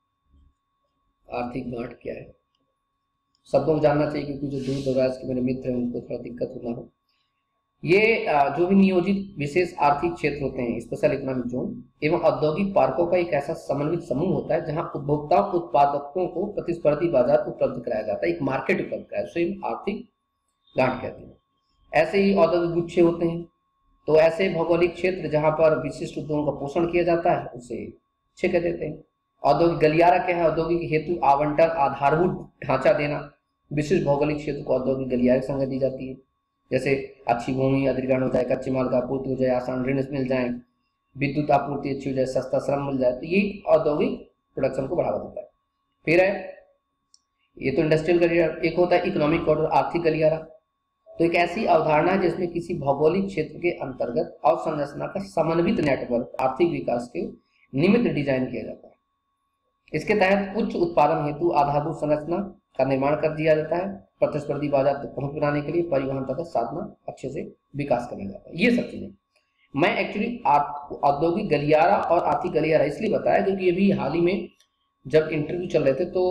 आर्थिक गांठ क्या है, शब्दों को जानना चाहिए क्योंकि जो दूर दराज के मेरे मित्र हैं उनको थोड़ा दिक्कत होना हो। ये जो भी नियोजित विशेष आर्थिक क्षेत्र होते हैं, स्पेशल इकोनॉमिक जोन एवं औद्योगिक पार्कों का एक ऐसा समन्वित समूह होता है जहां उपभोक्ताओं उत्पादकों को प्रतिस्पर्धी बाजार उपलब्ध कराया जाता है, एक मार्केट उपलब्ध कराया, उसे आर्थिक गांठ कहते हैं। ऐसे ही औद्योगिक गुच्छे होते हैं, तो ऐसे भौगोलिक क्षेत्र जहां पर विशिष्ट उद्योगों का पोषण किया जाता है उसे अच्छे कह देते हैं। औद्योगिक गलियारा क्या है, औद्योगिक हेतु आवंटन आधारभूत ढांचा देना, विशिष्ट भौगोलिक क्षेत्र को औद्योगिक गलियारे की संज्ञा दी जाती है। जैसे अच्छी भूमि अधिग्रहण हो जाए, कच्चे माल का आपूर्ति हो जाए, आसान ऋण मिल जाए, विद्युत आपूर्ति अच्छी हो जाए, सस्ता श्रम मिल जाए, तो ये औद्योगिक प्रोडक्शन को बढ़ावा देता है। फिर है ये तो इंडस्ट्रियल गलियारा। एक होता है इकोनॉमिक कॉरिडोर आर्थिक गलियारा, तो एक ऐसी अवधारणा है जिसमें किसी भौगोलिक क्षेत्र के अंतर्गत अवसंरचना का समन्वित नेटवर्क आर्थिक विकास के निमित्त डिजाइन किया जाता है। इसके तहत उच्च उत्पादन हेतु आधारभूत संरचना का निर्माण कर दिया जाता है, प्रतिस्पर्धी बाजार तक पहुंच बनाने के लिए परिवहन तथा साधना अच्छे से विकास करने जाता है। ये सब चीजें मैं एक्चुअली औद्योगिक गलियारा और आर्थिक गलियारा इसलिए बताया क्योंकि ये भी हाल ही में जब इंटरव्यू चल रहे थे तो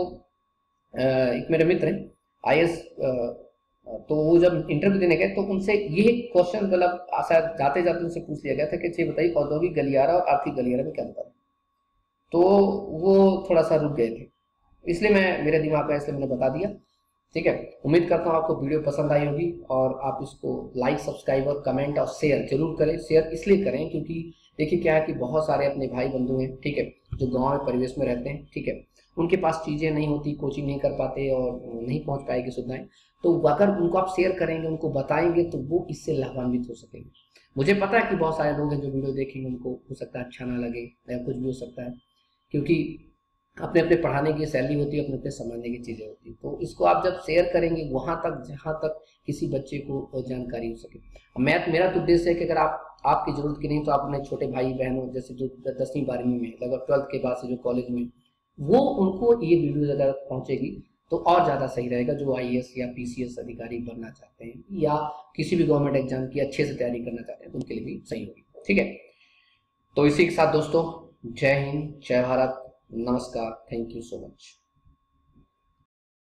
एक मेरे मित्र हैं आई ए एस, तो वो जब इंटरव्यू देने गए तो उनसे ये क्वेश्चन मतलब शायद जाते जाते उनसे पूछ लिया गया था कि बताइए औद्योगिक गलियारा और आर्थिक गलियारा में क्या अंतर है, तो वो थोड़ा सा रुक गए थे, इसलिए मैं मेरे दिमाग में इसलिए मैंने बता दिया। ठीक है, उम्मीद करता हूँ आपको वीडियो पसंद आई होगी और आप इसको लाइक, सब्सक्राइब और कमेंट और शेयर जरूर करें। शेयर इसलिए करें क्योंकि देखिए क्या है कि बहुत सारे अपने भाई बंधु हैं, ठीक है, जो गांव में परिवेश में रहते हैं, ठीक है, उनके पास चीजें नहीं होती, कोचिंग नहीं कर पाते और नहीं पहुंच पाएगी सुविधाएं, तो अगर उनको आप शेयर करेंगे, उनको बताएंगे तो वो इससे लाभान्वित हो सकेंगे। मुझे पता है कि बहुत सारे लोग हैं जो वीडियो देखेंगे उनको हो सकता है अच्छा ना लगे या कुछ भी हो सकता है, क्योंकि अपने अपने पढ़ाने की शैली होती है, अपने अपने समझने की चीजें होती है, तो इसको आप जब शेयर करेंगे वहां तक जहां तक किसी बच्चे को जानकारी हो सके। मैं मेरा तो उद्देश्य है कि अगर आप आपकी जरूरत की नहीं तो आप अपने छोटे भाई बहनों जैसे जो दसवीं बारहवीं में लगभग ट्वेल्थ के बाद से जो कॉलेज में, वो उनको ये वीडियो अगर पहुंचेगी तो और ज्यादा सही रहेगा। जो आई ए एस या पी सी एस अधिकारी बनना चाहते हैं या किसी भी गवर्नमेंट एग्जाम की अच्छे से तैयारी करना चाहते हैं तो उनके लिए भी सही होगी। ठीक है, तो इसी के साथ दोस्तों जय हिंद, जय भारत, नमस्कार, थैंक यू सो मच।